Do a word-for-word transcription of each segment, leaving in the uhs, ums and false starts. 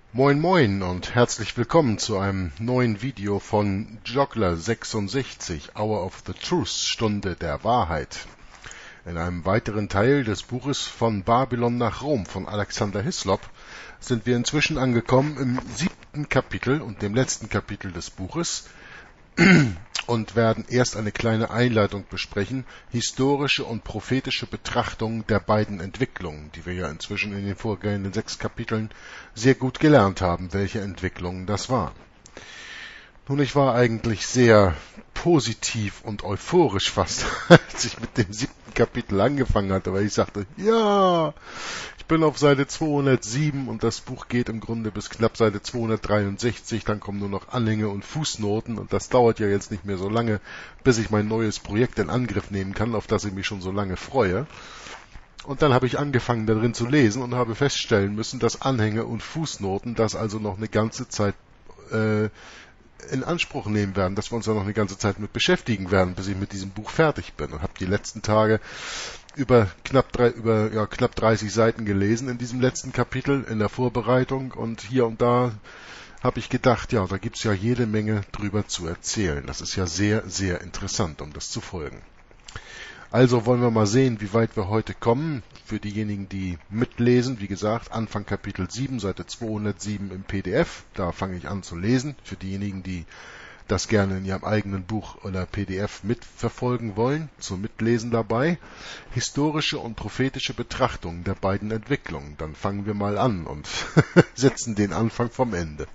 Moin Moin und herzlich willkommen zu einem neuen Video von Joggler sechsundsechzig, Hour of the Truth, Stunde der Wahrheit. In einem weiteren Teil des Buches Von Babylon nach Rom von Alexander Hislop sind wir inzwischen angekommen im siebten Kapitel und dem letzten Kapitel des Buches und werden erst eine kleine Einleitung besprechen, historische und prophetische Betrachtungen der beiden Entwicklungen, die wir ja inzwischen in den vorgehenden sechs Kapiteln sehr gut gelernt haben, welche Entwicklungen das waren. Nun, ich war eigentlich sehr positiv und euphorisch fast, als ich mit dem siebten Kapitel angefangen hatte, weil ich sagte, ja, ich bin auf Seite zweihundertsieben und das Buch geht im Grunde bis knapp Seite zweihundertdreiundsechzig, dann kommen nur noch Anhänge und Fußnoten und das dauert ja jetzt nicht mehr so lange, bis ich mein neues Projekt in Angriff nehmen kann, auf das ich mich schon so lange freue. Und dann habe ich angefangen darin zu lesen und habe feststellen müssen, dass Anhänge und Fußnoten das also noch eine ganze Zeit äh, in Anspruch nehmen werden, dass wir uns da noch eine ganze Zeit mit beschäftigen werden, bis ich mit diesem Buch fertig bin. Und habe die letzten Tage über knapp drei, über ja, knapp dreißig Seiten gelesen in diesem letzten Kapitel in der Vorbereitung und hier und da habe ich gedacht, ja, da gibt's ja jede Menge drüber zu erzählen. Das ist ja sehr, sehr interessant, um das zu folgen. Also wollen wir mal sehen, wie weit wir heute kommen. Für diejenigen, die mitlesen, wie gesagt, Anfang Kapitel sieben, Seite zweihundertsieben im P D F. Da fange ich an zu lesen. Für diejenigen, die das gerne in ihrem eigenen Buch oder P D F mitverfolgen wollen, zum Mitlesen dabei. Historische und prophetische Betrachtungen der beiden Entwicklungen. Dann fangen wir mal an und setzen den Anfang vom Ende.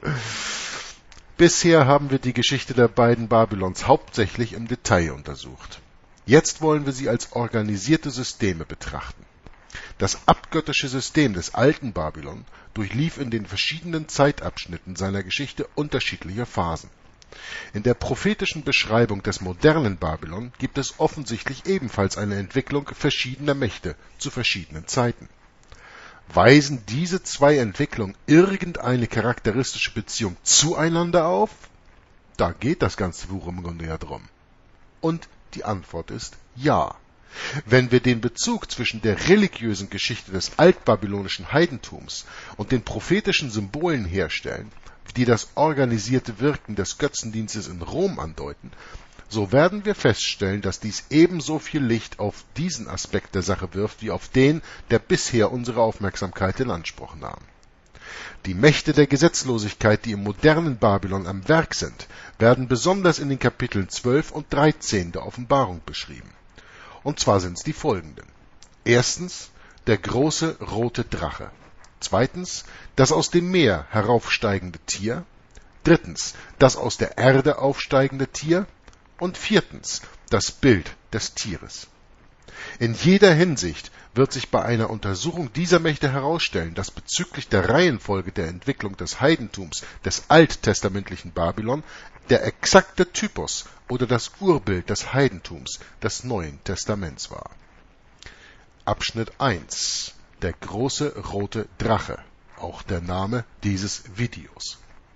Bisher haben wir die Geschichte der beiden Babylons hauptsächlich im Detail untersucht. Jetzt wollen wir sie als organisierte Systeme betrachten. Das abgöttische System des alten Babylon durchlief in den verschiedenen Zeitabschnitten seiner Geschichte unterschiedliche Phasen. In der prophetischen Beschreibung des modernen Babylon gibt es offensichtlich ebenfalls eine Entwicklung verschiedener Mächte zu verschiedenen Zeiten. Weisen diese zwei Entwicklungen irgendeine charakteristische Beziehung zueinander auf? Da geht das ganze Buch im Grunde ja drum. Und die Antwort ist ja. Wenn wir den Bezug zwischen der religiösen Geschichte des altbabylonischen Heidentums und den prophetischen Symbolen herstellen, die das organisierte Wirken des Götzendienstes in Rom andeuten, so werden wir feststellen, dass dies ebenso viel Licht auf diesen Aspekt der Sache wirft, wie auf den, der bisher unsere Aufmerksamkeit in Anspruch nahm. Die Mächte der Gesetzlosigkeit, die im modernen Babylon am Werk sind, werden besonders in den Kapiteln zwölf und dreizehn der Offenbarung beschrieben. Und zwar sind es die folgenden. Erstens, der große rote Drache. Zweitens, das aus dem Meer heraufsteigende Tier. Drittens, das aus der Erde aufsteigende Tier. Und viertens, das Bild des Tieres. In jeder Hinsicht wird sich bei einer Untersuchung dieser Mächte herausstellen, dass bezüglich der Reihenfolge der Entwicklung des Heidentums des alttestamentlichen Babylon der exakte Typus oder das Urbild des Heidentums des Neuen Testaments war. Abschnitt eins. Der große rote Drache, auch der Name dieses Videos.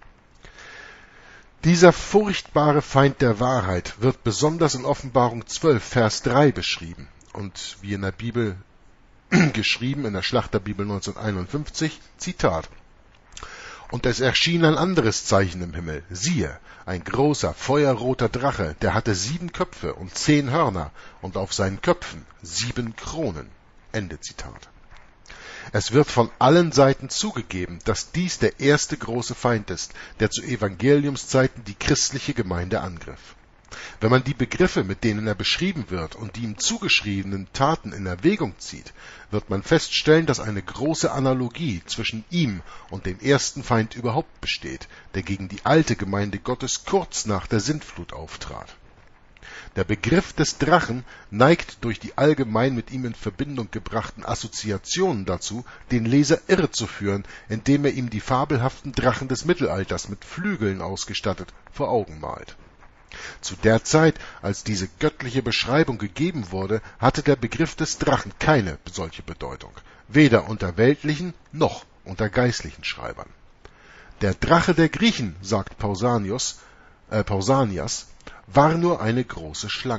Dieser furchtbare Feind der Wahrheit wird besonders in Offenbarung zwölf, Vers drei beschrieben und wie in der Bibel geschrieben, in der Schlachterbibel neunzehnhunderteinundfünfzig, Zitat. Und es erschien ein anderes Zeichen im Himmel, siehe, ein großer, feuerroter Drache, der hatte sieben Köpfe und zehn Hörner und auf seinen Köpfen sieben Kronen. Ende Zitat. Es wird von allen Seiten zugegeben, dass dies der erste große Feind ist, der zu Evangeliumszeiten die christliche Gemeinde angriff. Wenn man die Begriffe, mit denen er beschrieben wird und die ihm zugeschriebenen Taten in Erwägung zieht, wird man feststellen, dass eine große Analogie zwischen ihm und dem ersten Feind überhaupt besteht, der gegen die alte Gemeinde Gottes kurz nach der Sintflut auftrat. Der Begriff des Drachen neigt durch die allgemein mit ihm in Verbindung gebrachten Assoziationen dazu, den Leser irre zu führen, indem er ihm die fabelhaften Drachen des Mittelalters mit Flügeln ausgestattet vor Augen malt. Zu der Zeit, als diese göttliche Beschreibung gegeben wurde, hatte der Begriff des Drachen keine solche Bedeutung, weder unter weltlichen noch unter geistlichen Schreibern. Der Drache der Griechen, sagt Pausanias, äh, Pausanias, war nur eine große Schlange.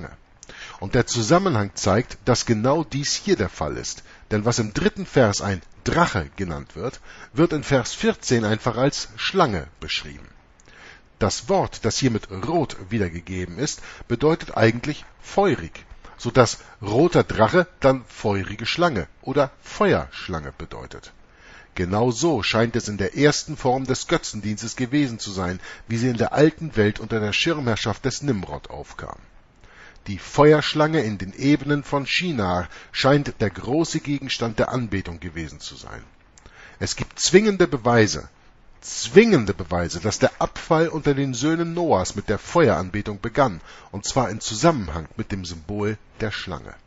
Und der Zusammenhang zeigt, dass genau dies hier der Fall ist. Denn was im dritten Vers ein Drache genannt wird, wird in Vers vierzehn einfach als Schlange beschrieben. Das Wort, das hier mit rot wiedergegeben ist, bedeutet eigentlich feurig, sodass roter Drache dann feurige Schlange oder Feuerschlange bedeutet. Genau so scheint es in der ersten Form des Götzendienstes gewesen zu sein, wie sie in der alten Welt unter der Schirmherrschaft des Nimrod aufkam. Die Feuerschlange in den Ebenen von Shinar scheint der große Gegenstand der Anbetung gewesen zu sein. Es gibt zwingende Beweise, zwingende Beweise, dass der Abfall unter den Söhnen Noahs mit der Feueranbetung begann, und zwar in Zusammenhang mit dem Symbol der Schlange.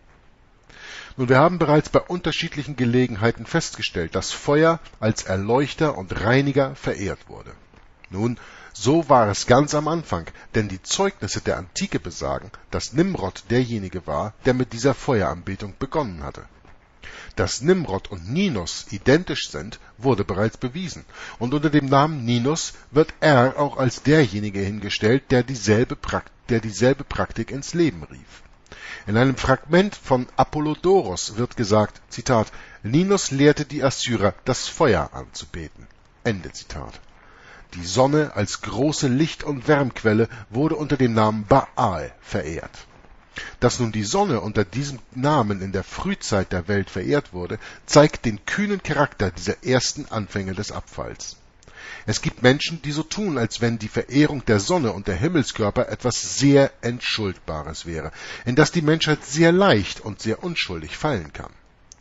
Nun, wir haben bereits bei unterschiedlichen Gelegenheiten festgestellt, dass Feuer als Erleuchter und Reiniger verehrt wurde. Nun, so war es ganz am Anfang, denn die Zeugnisse der Antike besagen, dass Nimrod derjenige war, der mit dieser Feueranbetung begonnen hatte. Dass Nimrod und Ninus identisch sind, wurde bereits bewiesen, und unter dem Namen Ninus wird er auch als derjenige hingestellt, der dieselbe, Prakt- der dieselbe Praktik ins Leben rief. In einem Fragment von Apollodoros wird gesagt, Zitat, Ninus lehrte die Assyrer, das Feuer anzubeten. Ende Zitat. Die Sonne als große Licht- und Wärmquelle wurde unter dem Namen Baal verehrt. Dass nun die Sonne unter diesem Namen in der Frühzeit der Welt verehrt wurde, zeigt den kühnen Charakter dieser ersten Anfänge des Abfalls. Es gibt Menschen, die so tun, als wenn die Verehrung der Sonne und der Himmelskörper etwas sehr Entschuldbares wäre, in das die Menschheit sehr leicht und sehr unschuldig fallen kann.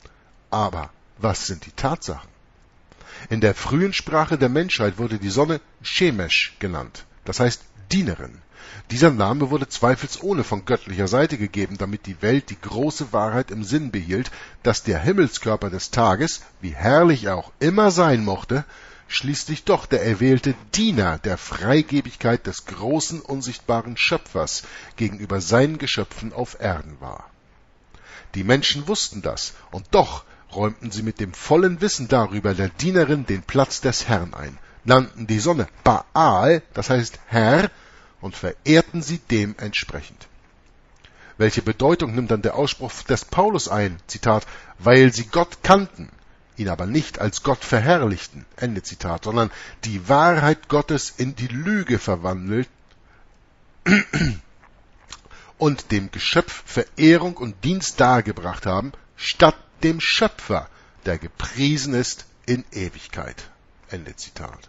Aber was sind die Tatsachen? In der frühen Sprache der Menschheit wurde die Sonne Shemesh genannt, das heißt Dienerin. Dieser Name wurde zweifelsohne von göttlicher Seite gegeben, damit die Welt die große Wahrheit im Sinn behielt, dass der Himmelskörper des Tages, wie herrlich er auch immer sein mochte, schließlich doch der erwählte Diener der Freigebigkeit des großen, unsichtbaren Schöpfers gegenüber seinen Geschöpfen auf Erden war. Die Menschen wussten das, und doch räumten sie mit dem vollen Wissen darüber der Dienerin den Platz des Herrn ein, nannten die Sonne Baal, das heißt Herr, und verehrten sie dementsprechend. Welche Bedeutung nimmt dann der Ausspruch des Paulus ein? Zitat, weil sie Gott kannten, ihn aber nicht als Gott verherrlichten, Ende Zitat, sondern die Wahrheit Gottes in die Lüge verwandelt und dem Geschöpf Verehrung und Dienst dargebracht haben, statt dem Schöpfer, der gepriesen ist in Ewigkeit. Ende Zitat.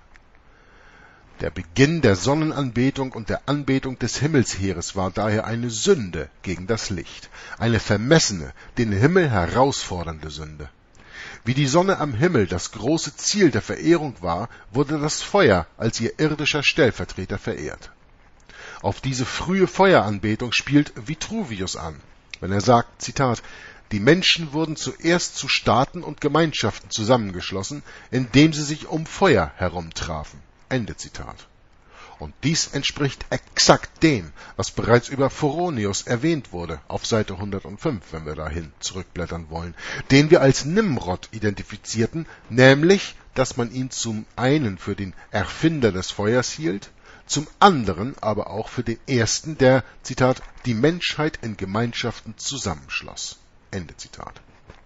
Der Beginn der Sonnenanbetung und der Anbetung des Himmelsheeres war daher eine Sünde gegen das Licht, eine vermessene, den Himmel herausfordernde Sünde. Wie die Sonne am Himmel das große Ziel der Verehrung war, wurde das Feuer als ihr irdischer Stellvertreter verehrt. Auf diese frühe Feueranbetung spielt Vitruvius an, wenn er sagt, Zitat, die Menschen wurden zuerst zu Staaten und Gemeinschaften zusammengeschlossen, indem sie sich um Feuer herumtrafen. Ende Zitat. Und dies entspricht exakt dem, was bereits über Phoronius erwähnt wurde, auf Seite hundertfünf, wenn wir dahin zurückblättern wollen, den wir als Nimrod identifizierten, nämlich, dass man ihn zum einen für den Erfinder des Feuers hielt, zum anderen aber auch für den ersten, der, Zitat, die Menschheit in Gemeinschaften zusammenschloss. Ende Zitat.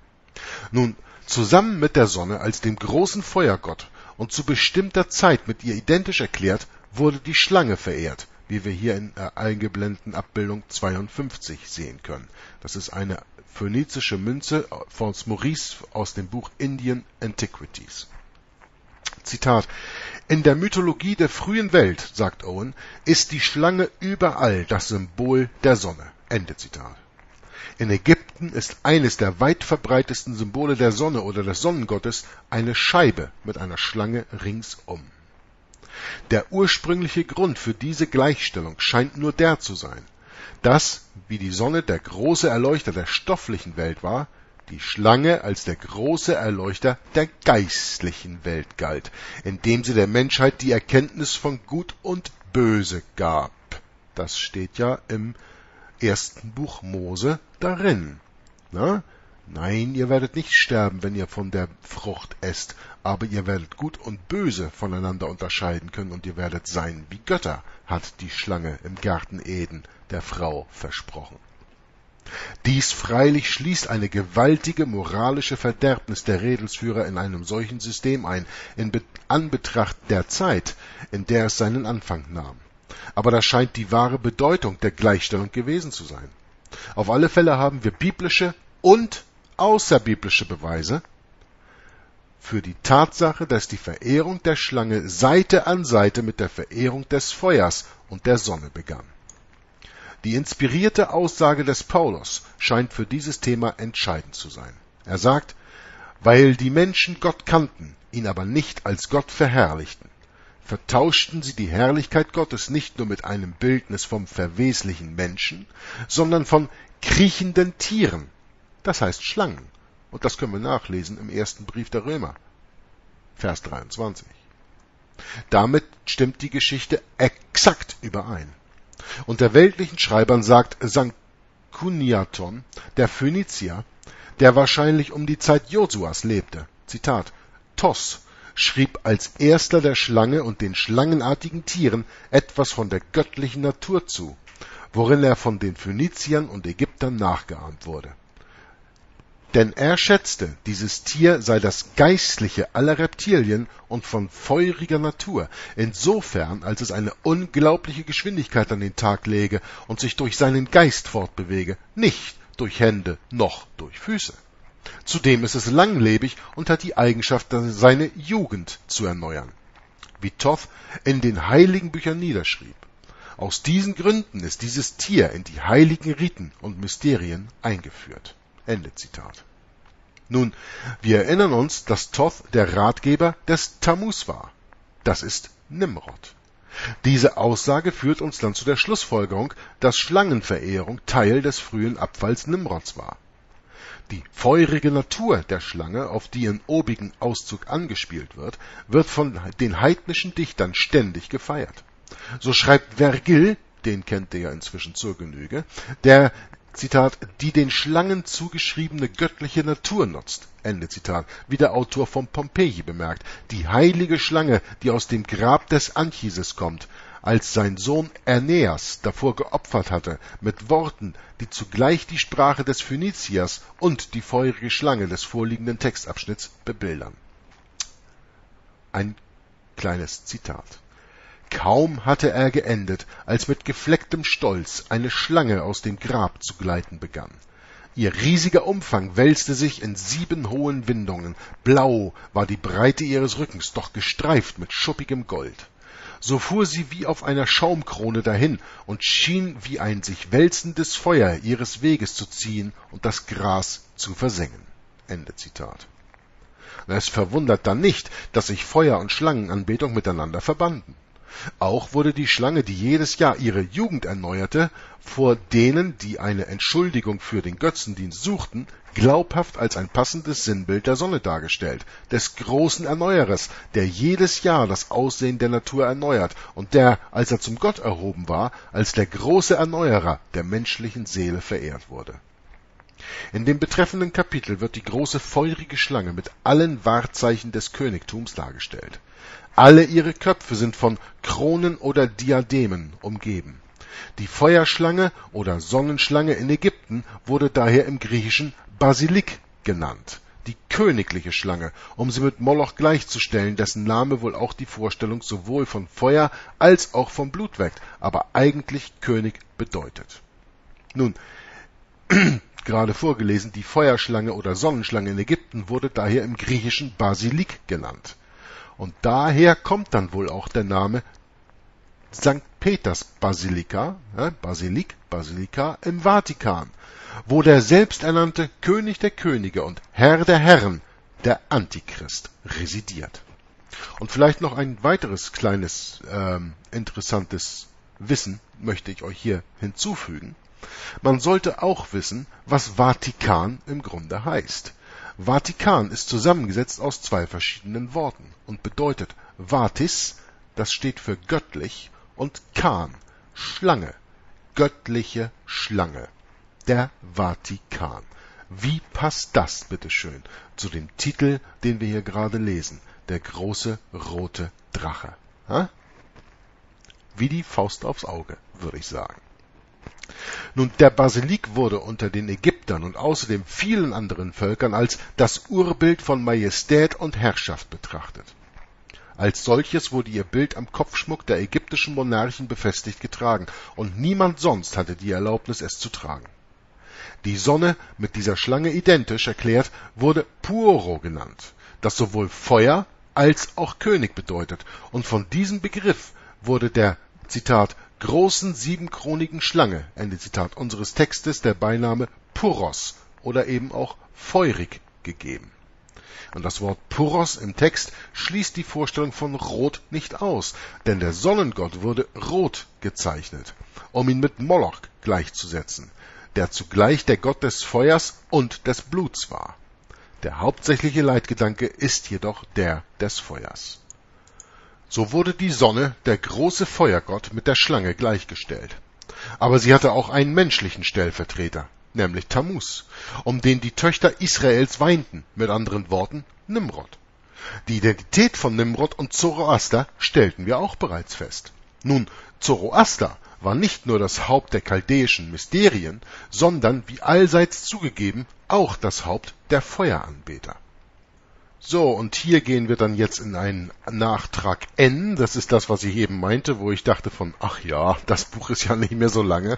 Nun, zusammen mit der Sonne als dem großen Feuergott und zu bestimmter Zeit mit ihr identisch erklärt, wurde die Schlange verehrt, wie wir hier in der eingeblendeten Abbildung zweiundfünfzig sehen können. Das ist eine phönizische Münze von Maurice aus dem Buch Indian Antiquities. Zitat: In der Mythologie der frühen Welt, sagt Owen, ist die Schlange überall das Symbol der Sonne. Ende Zitat. In Ägypten ist eines der weit verbreitetsten Symbole der Sonne oder des Sonnengottes eine Scheibe mit einer Schlange ringsum. Der ursprüngliche Grund für diese Gleichstellung scheint nur der zu sein, dass, wie die Sonne der große Erleuchter der stofflichen Welt war, die Schlange als der große Erleuchter der geistlichen Welt galt, indem sie der Menschheit die Erkenntnis von Gut und Böse gab. Das steht ja im ersten Buch Mose darin. Na? Nein, ihr werdet nicht sterben, wenn ihr von der Frucht esst, aber ihr werdet Gut und Böse voneinander unterscheiden können und ihr werdet sein wie Götter, hat die Schlange im Garten Eden der Frau versprochen. Dies freilich schließt eine gewaltige moralische Verderbnis der Redelsführer in einem solchen System ein, in Anbetracht der Zeit, in der es seinen Anfang nahm. Aber das scheint die wahre Bedeutung der Gleichstellung gewesen zu sein. Auf alle Fälle haben wir biblische und außerbiblische Beweise für die Tatsache, dass die Verehrung der Schlange Seite an Seite mit der Verehrung des Feuers und der Sonne begann. Die inspirierte Aussage des Paulus scheint für dieses Thema entscheidend zu sein. Er sagt, weil die Menschen Gott kannten, ihn aber nicht als Gott verherrlichten, vertauschten sie die Herrlichkeit Gottes nicht nur mit einem Bildnis vom verweslichen Menschen, sondern von kriechenden Tieren, das heißt Schlangen. Und das können wir nachlesen im ersten Brief der Römer, Vers dreiundzwanzig. Damit stimmt die Geschichte exakt überein. Unter weltlichen Schreibern sagt Sanchuniathon, der Phönizier, der wahrscheinlich um die Zeit Josuas lebte, Zitat, Tos schrieb als erster der Schlange und den schlangenartigen Tieren etwas von der göttlichen Natur zu, worin er von den Phöniziern und Ägyptern nachgeahmt wurde. Denn er schätzte, dieses Tier sei das geistliche aller Reptilien und von feuriger Natur, insofern als es eine unglaubliche Geschwindigkeit an den Tag lege und sich durch seinen Geist fortbewege, nicht durch Hände noch durch Füße. Zudem ist es langlebig und hat die Eigenschaft, seine Jugend zu erneuern, wie Thoth in den heiligen Büchern niederschrieb. Aus diesen Gründen ist dieses Tier in die heiligen Riten und Mysterien eingeführt. Ende Zitat. Nun, wir erinnern uns, dass Thoth der Ratgeber des Tammuz war. Das ist Nimrod. Diese Aussage führt uns dann zu der Schlussfolgerung, dass Schlangenverehrung Teil des frühen Abfalls Nimrods war. Die feurige Natur der Schlange, auf die in obigem Auszug angespielt wird, wird von den heidnischen Dichtern ständig gefeiert. So schreibt Vergil, den kennt ihr ja inzwischen zur Genüge, der Zitat, die den Schlangen zugeschriebene göttliche Natur nutzt, Ende Zitat, wie der Autor von Pompeji bemerkt, die heilige Schlange, die aus dem Grab des Anchises kommt, als sein Sohn Aeneas davor geopfert hatte, mit Worten, die zugleich die Sprache des Phöniziers und die feurige Schlange des vorliegenden Textabschnitts bebildern. Ein kleines Zitat. Kaum hatte er geendet, als mit geflecktem Stolz eine Schlange aus dem Grab zu gleiten begann. Ihr riesiger Umfang wälzte sich in sieben hohen Windungen, blau war die Breite ihres Rückens, doch gestreift mit schuppigem Gold. So fuhr sie wie auf einer Schaumkrone dahin und schien wie ein sich wälzendes Feuer ihres Weges zu ziehen und das Gras zu versengen. Ende Zitat. Es verwundert dann nicht, dass sich Feuer- und Schlangenanbetung miteinander verbanden. Auch wurde die Schlange, die jedes Jahr ihre Jugend erneuerte, vor denen, die eine Entschuldigung für den Götzendienst suchten, glaubhaft als ein passendes Sinnbild der Sonne dargestellt, des großen Erneuerers, der jedes Jahr das Aussehen der Natur erneuert und der, als er zum Gott erhoben war, als der große Erneuerer der menschlichen Seele verehrt wurde. In dem betreffenden Kapitel wird die große feurige Schlange mit allen Wahrzeichen des Königtums dargestellt. Alle ihre Köpfe sind von Kronen oder Diademen umgeben. Die Feuerschlange oder Sonnenschlange in Ägypten wurde daher im Griechischen Basilik genannt, die königliche Schlange, um sie mit Moloch gleichzustellen, dessen Name wohl auch die Vorstellung sowohl von Feuer als auch von Blut weckt, aber eigentlich König bedeutet. Nun, gerade vorgelesen, die Feuerschlange oder Sonnenschlange in Ägypten wurde daher im Griechischen Basilik genannt. Und daher kommt dann wohl auch der Name Sankt Peters Basilika, äh, Basilik, Basilika im Vatikan, wo der selbsternannte König der Könige und Herr der Herren, der Antichrist, residiert. Und vielleicht noch ein weiteres kleines ähm, interessantes Wissen möchte ich euch hier hinzufügen. Man sollte auch wissen, was Vatikan im Grunde heißt. Vatikan ist zusammengesetzt aus zwei verschiedenen Worten und bedeutet Vatis, das steht für göttlich, und Kan, Schlange, göttliche Schlange, der Vatikan. Wie passt das, bitteschön, zu dem Titel, den wir hier gerade lesen, der große rote Drache? Ha? Wie die Faust aufs Auge, würde ich sagen. Nun, der Basilik wurde unter den Ägyptern und außerdem vielen anderen Völkern als das Urbild von Majestät und Herrschaft betrachtet. Als solches wurde ihr Bild am Kopfschmuck der ägyptischen Monarchen befestigt getragen, und niemand sonst hatte die Erlaubnis, es zu tragen. Die Sonne, mit dieser Schlange identisch erklärt, wurde Puoro genannt, das sowohl Feuer als auch König bedeutet, und von diesem Begriff wurde der, Zitat, großen siebenkronigen Schlange, Ende Zitat, unseres Textes der Beiname Puros oder eben auch feurig gegeben. Und das Wort Puros im Text schließt die Vorstellung von Rot nicht aus, denn der Sonnengott wurde rot gezeichnet, um ihn mit Moloch gleichzusetzen, der zugleich der Gott des Feuers und des Bluts war. Der hauptsächliche Leitgedanke ist jedoch der des Feuers. So wurde die Sonne, der große Feuergott, mit der Schlange gleichgestellt. Aber sie hatte auch einen menschlichen Stellvertreter, nämlich Tammuz, um den die Töchter Israels weinten, mit anderen Worten Nimrod. Die Identität von Nimrod und Zoroaster stellten wir auch bereits fest. Nun, Zoroaster war nicht nur das Haupt der chaldäischen Mysterien, sondern, wie allseits zugegeben, auch das Haupt der Feueranbeter. So, und hier gehen wir dann jetzt in einen Nachtrag N, das ist das, was ich eben meinte, wo ich dachte von, ach ja, das Buch ist ja nicht mehr so lange.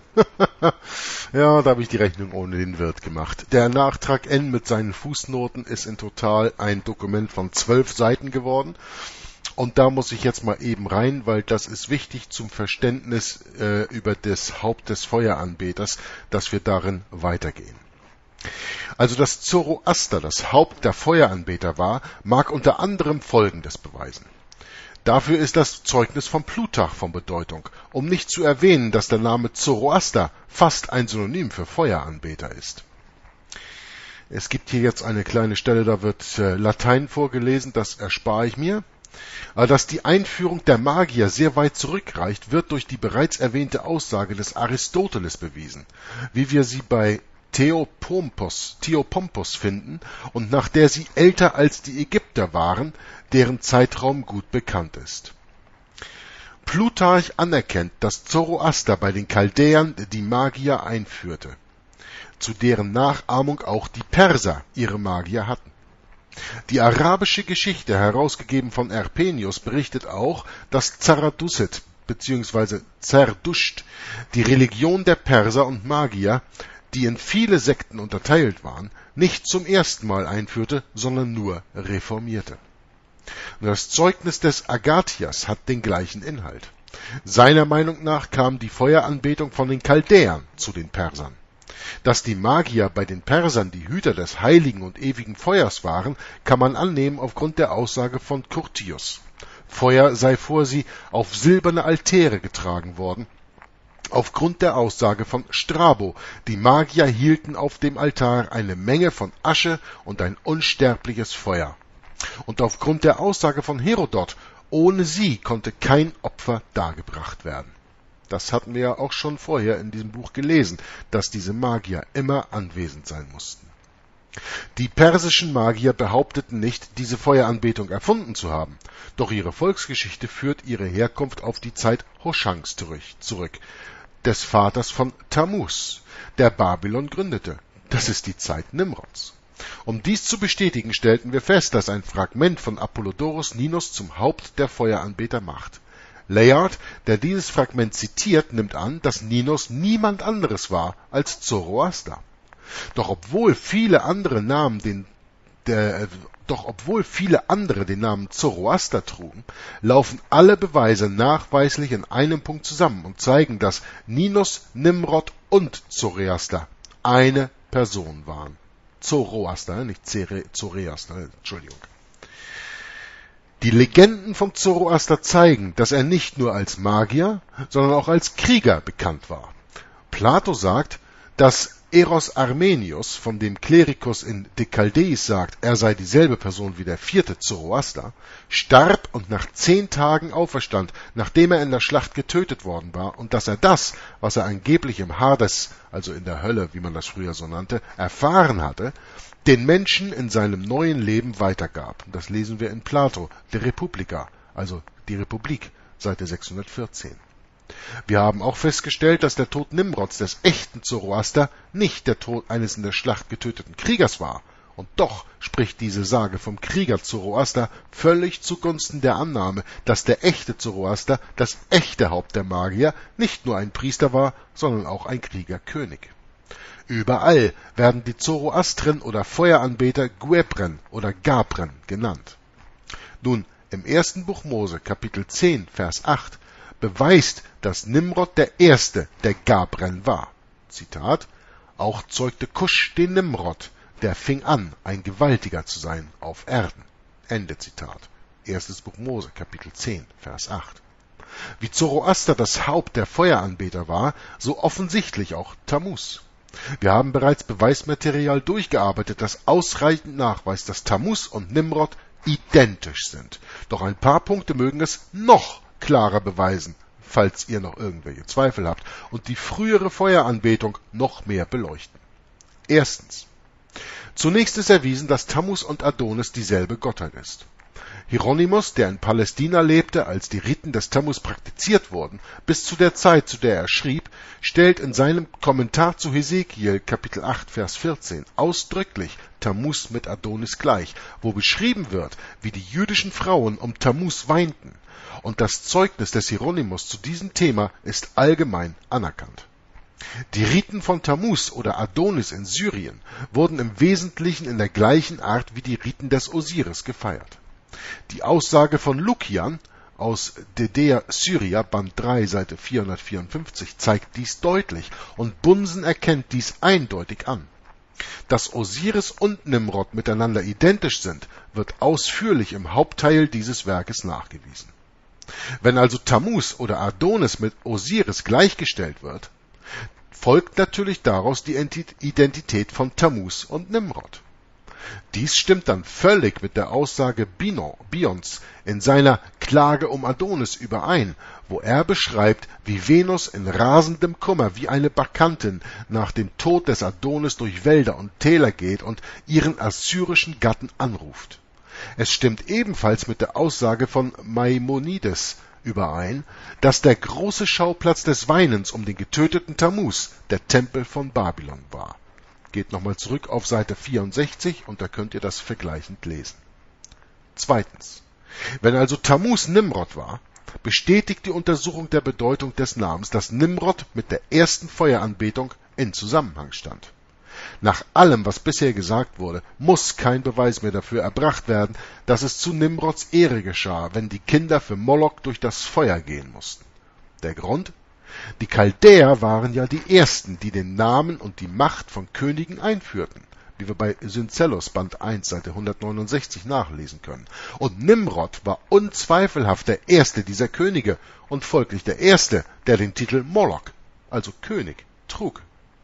Ja, da habe ich die Rechnung ohne den Wirt gemacht. Der Nachtrag N mit seinen Fußnoten ist in total ein Dokument von zwölf Seiten geworden. Und da muss ich jetzt mal eben rein, weil das ist wichtig zum Verständnis äh, über das Haupt des Feueranbeters, dass wir darin weitergehen. Also, dass Zoroaster das Haupt der Feueranbeter war, mag unter anderem Folgendes beweisen. Dafür ist das Zeugnis von Plutarch von Bedeutung, um nicht zu erwähnen, dass der Name Zoroaster fast ein Synonym für Feueranbeter ist. Es gibt hier jetzt eine kleine Stelle, da wird äh, Latein vorgelesen, das erspare ich mir. Aber dass die Einführung der Magier sehr weit zurückreicht, wird durch die bereits erwähnte Aussage des Aristoteles bewiesen, wie wir sie bei Theopompos, Theopompos finden und nach der sie älter als die Ägypter waren, deren Zeitraum gut bekannt ist. Plutarch anerkennt, dass Zoroaster bei den Chaldäern die Magier einführte, zu deren Nachahmung auch die Perser ihre Magier hatten. Die arabische Geschichte, herausgegeben von Erpenius, berichtet auch, dass Zarathustet bzw. Zerduscht die Religion der Perser und Magier, die in viele Sekten unterteilt waren, nicht zum ersten Mal einführte, sondern nur reformierte. Das Zeugnis des Agathias hat den gleichen Inhalt. Seiner Meinung nach kam die Feueranbetung von den Chaldäern zu den Persern. Dass die Magier bei den Persern die Hüter des heiligen und ewigen Feuers waren, kann man annehmen aufgrund der Aussage von Curtius. Feuer sei vor sie auf silberne Altäre getragen worden. Aufgrund der Aussage von Strabo, die Magier hielten auf dem Altar eine Menge von Asche und ein unsterbliches Feuer. Und aufgrund der Aussage von Herodot, ohne sie konnte kein Opfer dargebracht werden. Das hatten wir ja auch schon vorher in diesem Buch gelesen, dass diese Magier immer anwesend sein mussten. Die persischen Magier behaupteten nicht, diese Feueranbetung erfunden zu haben, doch ihre Volksgeschichte führt ihre Herkunft auf die Zeit Hoshangs zurück, des Vaters von Tammuz, der Babylon gründete. Das ist die Zeit Nimrods. Um dies zu bestätigen, stellten wir fest, dass ein Fragment von Apollodorus Ninos zum Haupt der Feueranbeter macht. Layard, der dieses Fragment zitiert, nimmt an, dass Ninos niemand anderes war als Zoroaster. Doch obwohl viele andere Namen den der, doch obwohl viele andere den Namen Zoroaster trugen, laufen alle Beweise nachweislich in einem Punkt zusammen und zeigen, dass Ninos, Nimrod und Zoroaster eine Person waren. Zoroaster, nicht Zoroaster, Entschuldigung. Die Legenden von Zoroaster zeigen, dass er nicht nur als Magier, sondern auch als Krieger bekannt war. Plato sagt, dass Eros Armenius, von dem Klerikus in De Chaldeis sagt, er sei dieselbe Person wie der vierte Zoroaster, starb und nach zehn Tagen auferstand, nachdem er in der Schlacht getötet worden war, und dass er das, was er angeblich im Hades, also in der Hölle, wie man das früher so nannte, erfahren hatte, den Menschen in seinem neuen Leben weitergab. Das lesen wir in Plato, De Republica, also die Republik, Seite sechshundertvierzehn. Wir haben auch festgestellt, dass der Tod Nimrods, des echten Zoroaster, nicht der Tod eines in der Schlacht getöteten Kriegers war. Und doch spricht diese Sage vom Krieger Zoroaster völlig zugunsten der Annahme, dass der echte Zoroaster, das echte Haupt der Magier, nicht nur ein Priester war, sondern auch ein Kriegerkönig. Überall werden die Zoroastren oder Feueranbeter Guebren oder Gabren genannt. Nun, im ersten Buch Mose, Kapitel zehn, Vers acht, beweist, dass Nimrod der erste der Gabren war. Zitat: Auch zeugte Kusch den Nimrod, der fing an, ein Gewaltiger zu sein auf Erden. Ende Zitat. Erstes Buch Mose, Kapitel zehn, Vers acht. Wie Zoroaster das Haupt der Feueranbeter war, so offensichtlich auch Tammuz. Wir haben bereits Beweismaterial durchgearbeitet, das ausreichend nachweist, dass Tammuz und Nimrod identisch sind. Doch ein paar Punkte mögen es noch klarer beweisen, falls ihr noch irgendwelche Zweifel habt, und die frühere Feueranbetung noch mehr beleuchten. Erstens. Zunächst ist erwiesen, dass Tammuz und Adonis dieselbe Gottheit ist. Hieronymus, der in Palästina lebte, als die Riten des Tammuz praktiziert wurden, bis zu der Zeit, zu der er schrieb, stellt in seinem Kommentar zu Hesekiel, Kapitel acht, Vers vierzehn, ausdrücklich Tammuz mit Adonis gleich, wo beschrieben wird, wie die jüdischen Frauen um Tammuz weinten. Und das Zeugnis des Hieronymus zu diesem Thema ist allgemein anerkannt. Die Riten von Tammuz oder Adonis in Syrien wurden im Wesentlichen in der gleichen Art wie die Riten des Osiris gefeiert. Die Aussage von Lukian aus Dedea Syria, Band drei, Seite vierhundertvierundfünfzig, zeigt dies deutlich, und Bunsen erkennt dies eindeutig an. Dass Osiris und Nimrod miteinander identisch sind, wird ausführlich im Hauptteil dieses Werkes nachgewiesen. Wenn also Tammuz oder Adonis mit Osiris gleichgestellt wird, folgt natürlich daraus die Identität von Tammuz und Nimrod. Dies stimmt dann völlig mit der Aussage Bions in seiner Klage um Adonis überein, wo er beschreibt, wie Venus in rasendem Kummer wie eine Bacchantin nach dem Tod des Adonis durch Wälder und Täler geht und ihren assyrischen Gatten anruft. Es stimmt ebenfalls mit der Aussage von Maimonides überein, dass der große Schauplatz des Weinens um den getöteten Tammuz der Tempel von Babylon war. Geht nochmal zurück auf Seite vierundsechzig und da könnt ihr das vergleichend lesen. Zweitens. Wenn also Tammuz Nimrod war, bestätigt die Untersuchung der Bedeutung des Namens, dass Nimrod mit der ersten Feueranbetung in Zusammenhang stand. Nach allem, was bisher gesagt wurde, muss kein Beweis mehr dafür erbracht werden, dass es zu Nimrods Ehre geschah, wenn die Kinder für Moloch durch das Feuer gehen mussten. Der Grund? Die Chaldäer waren ja die Ersten, die den Namen und die Macht von Königen einführten, wie wir bei Syncellus Band eins, Seite hundertneunundsechzig nachlesen können. Und Nimrod war unzweifelhaft der erste dieser Könige und folglich der erste, der den Titel Moloch, also König, trug.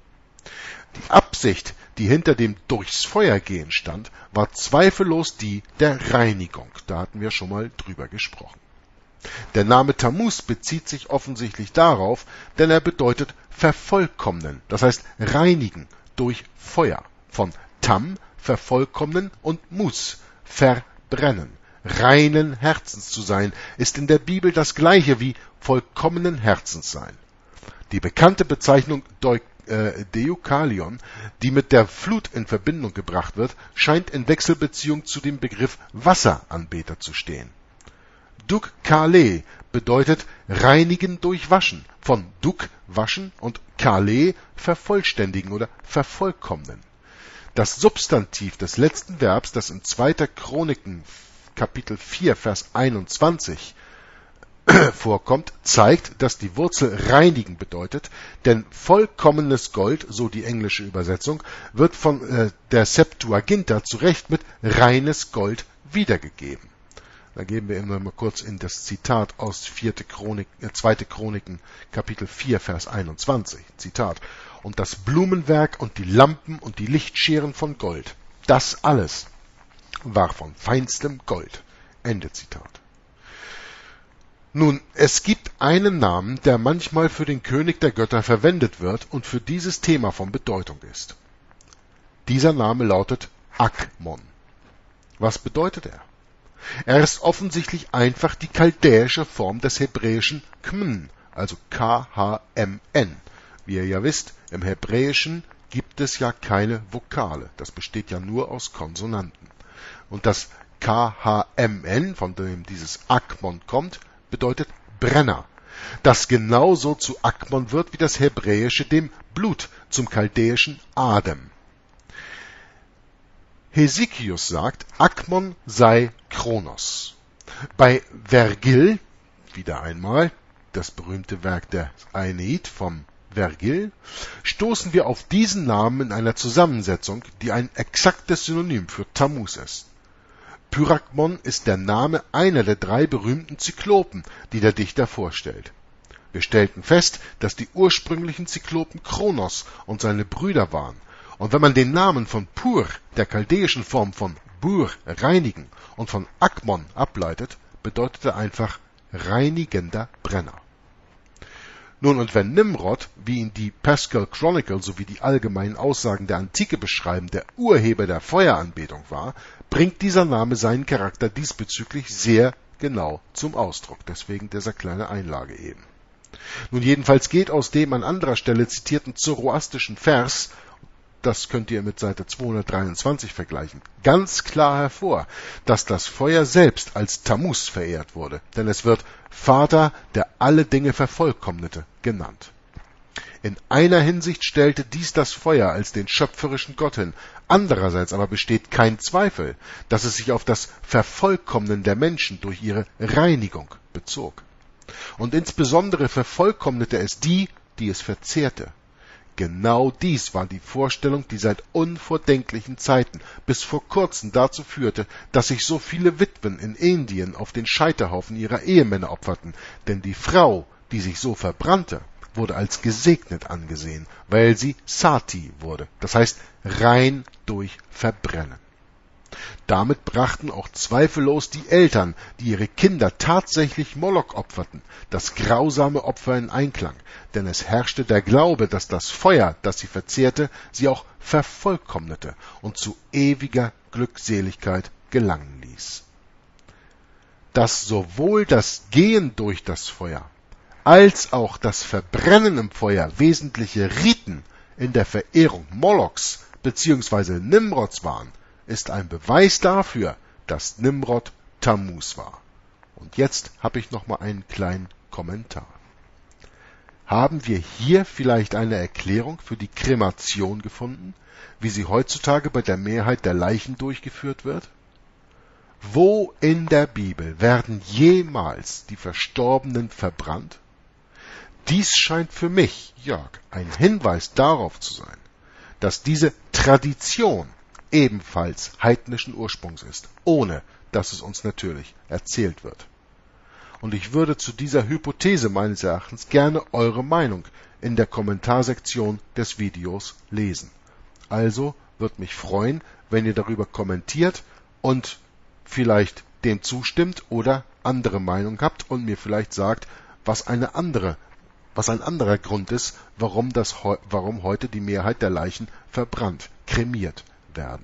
Die Absicht, die hinter dem durchs Feuer gehen stand, war zweifellos die der Reinigung. Da hatten wir schon mal drüber gesprochen. Der Name Tammuz bezieht sich offensichtlich darauf, denn er bedeutet vervollkommnen, das heißt reinigen durch Feuer. Von Tam, vervollkommnen, und Mus, verbrennen. Reinen Herzens zu sein, ist in der Bibel das gleiche wie vollkommenen Herzens sein. Die bekannte Bezeichnung Deuk Deukalion, die mit der Flut in Verbindung gebracht wird, scheint in Wechselbeziehung zu dem Begriff Wasseranbeter zu stehen. Duk Kale bedeutet reinigen durch Waschen, von Duk waschen und Kale vervollständigen oder vervollkommnen. Das Substantiv des letzten Verbs, das in zweiter Chroniken Kapitel vier, Vers einundzwanzig vorkommt, zeigt, dass die Wurzel reinigen bedeutet, denn vollkommenes Gold, so die englische Übersetzung, wird von äh, der Septuaginta zu Recht mit reines Gold wiedergegeben. Da gehen wir immer mal kurz in das Zitat aus vierte Chronik, äh, zweite Chroniken, Kapitel vier, Vers einundzwanzig. Zitat: Und das Blumenwerk und die Lampen und die Lichtscheren von Gold, das alles war von feinstem Gold. Ende Zitat. Nun, es gibt einen Namen, der manchmal für den König der Götter verwendet wird und für dieses Thema von Bedeutung ist. Dieser Name lautet Akmon. Was bedeutet er? Er ist offensichtlich einfach die chaldäische Form des hebräischen Kmn, also K H M N. Wie ihr ja wisst, im Hebräischen gibt es ja keine Vokale. Das besteht ja nur aus Konsonanten. Und das K H M N, von dem dieses Akmon kommt, bedeutet Brenner. Das genauso zu Akmon wird wie das Hebräische dem Blut, zum chaldäischen Adem. Hesekius sagt, Akmon sei Kronos. Bei Vergil, wieder einmal, das berühmte Werk der Aeneid vom Vergil, stoßen wir auf diesen Namen in einer Zusammensetzung, die ein exaktes Synonym für Tammuz ist. Pyrakmon ist der Name einer der drei berühmten Zyklopen, die der Dichter vorstellt. Wir stellten fest, dass die ursprünglichen Zyklopen Kronos und seine Brüder waren, und wenn man den Namen von Pur, der chaldäischen Form von Bur, reinigen, und von Akmon ableitet, bedeutet er einfach reinigender Brenner. Nun, und wenn Nimrod, wie ihn die Paschal Chronicle sowie die allgemeinen Aussagen der Antike beschreiben, der Urheber der Feueranbetung war, bringt dieser Name seinen Charakter diesbezüglich sehr genau zum Ausdruck. Deswegen dieser kleine Einlage eben. Nun, jedenfalls geht aus dem an anderer Stelle zitierten zoroastrischen Vers, das könnt ihr mit Seite zweihundertdreiundzwanzig vergleichen, ganz klar hervor, dass das Feuer selbst als Tammuz verehrt wurde, denn es wird Vater, der alle Dinge vervollkommnete, genannt. In einer Hinsicht stellte dies das Feuer als den schöpferischen Gott hin, andererseits aber besteht kein Zweifel, dass es sich auf das Vervollkommnen der Menschen durch ihre Reinigung bezog. Und insbesondere vervollkommnete es die, die es verzehrte. Genau dies war die Vorstellung, die seit unvordenklichen Zeiten bis vor kurzem dazu führte, dass sich so viele Witwen in Indien auf den Scheiterhaufen ihrer Ehemänner opferten, denn die Frau, die sich so verbrannte, wurde als gesegnet angesehen, weil sie Sati wurde, das heißt rein durch Verbrennen. Damit brachten auch zweifellos die Eltern, die ihre Kinder tatsächlich Moloch opferten, das grausame Opfer in Einklang, denn es herrschte der Glaube, dass das Feuer, das sie verzehrte, sie auch vervollkommnete und zu ewiger Glückseligkeit gelangen ließ. Dass sowohl das Gehen durch das Feuer als auch das Verbrennen im Feuer wesentliche Riten in der Verehrung Molochs bzw. Nimrods waren, ist ein Beweis dafür, dass Nimrod Tammuz war. Und jetzt habe ich noch mal einen kleinen Kommentar. Haben wir hier vielleicht eine Erklärung für die Kremation gefunden, wie sie heutzutage bei der Mehrheit der Leichen durchgeführt wird? Wo in der Bibel werden jemals die Verstorbenen verbrannt? Dies scheint für mich, Jörg, ein Hinweis darauf zu sein, dass diese Tradition ebenfalls heidnischen Ursprungs ist, ohne dass es uns natürlich erzählt wird. Und ich würde zu dieser Hypothese meines Erachtens gerne eure Meinung in der Kommentarsektion des Videos lesen. Also würde mich freuen, wenn ihr darüber kommentiert und vielleicht dem zustimmt oder andere Meinung habt und mir vielleicht sagt, was eine andere, was ein anderer Grund ist, warum das, warum heute die Mehrheit der Leichen verbrannt, kremiert werden.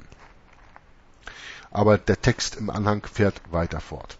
Aber der Text im Anhang fährt weiter fort.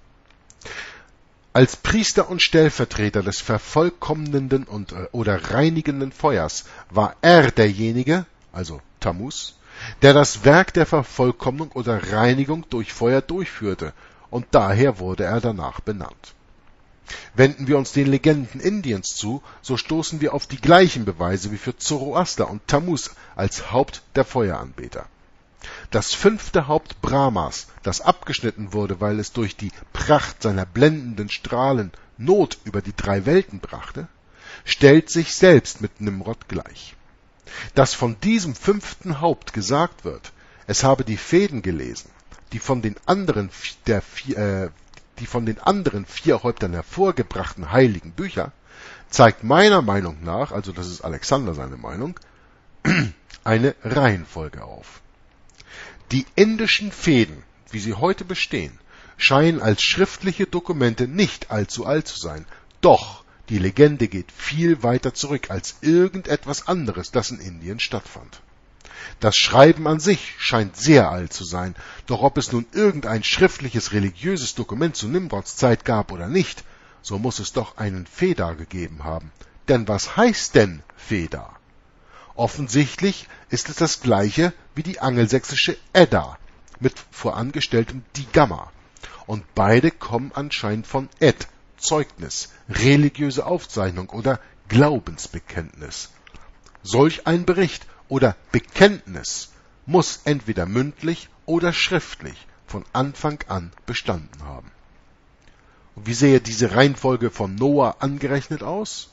Als Priester und Stellvertreter des vervollkommnenden und äh, oder reinigenden Feuers war er derjenige, also Tammuz, der das Werk der Vervollkommnung oder Reinigung durch Feuer durchführte, und daher wurde er danach benannt. Wenden wir uns den Legenden Indiens zu, so stoßen wir auf die gleichen Beweise wie für Zoroaster und Tammuz als Haupt der Feueranbeter. Das fünfte Haupt Brahmas, das abgeschnitten wurde, weil es durch die Pracht seiner blendenden Strahlen Not über die drei Welten brachte, stellt sich selbst mit Nimrod gleich. Dass von diesem fünften Haupt gesagt wird, es habe die Fäden gelesen, die von den anderen, der, äh, die von den anderen vier Häuptern hervorgebrachten heiligen Bücher, zeigt meiner Meinung nach, also das ist Alexander seine Meinung, eine Reihenfolge auf. Die indischen Fäden, wie sie heute bestehen, scheinen als schriftliche Dokumente nicht allzu alt zu sein, doch die Legende geht viel weiter zurück als irgendetwas anderes, das in Indien stattfand. Das Schreiben an sich scheint sehr alt zu sein, doch ob es nun irgendein schriftliches religiöses Dokument zu Nimrods Zeit gab oder nicht, so muss es doch einen Feda gegeben haben. Denn was heißt denn Feda? Offensichtlich ist es das gleiche wie die angelsächsische Edda mit vorangestelltem Digamma. Und beide kommen anscheinend von Ed, Zeugnis, religiöse Aufzeichnung oder Glaubensbekenntnis. Solch ein Bericht oder Bekenntnis muss entweder mündlich oder schriftlich von Anfang an bestanden haben. Und wie sähe diese Reihenfolge von Noah angerechnet aus?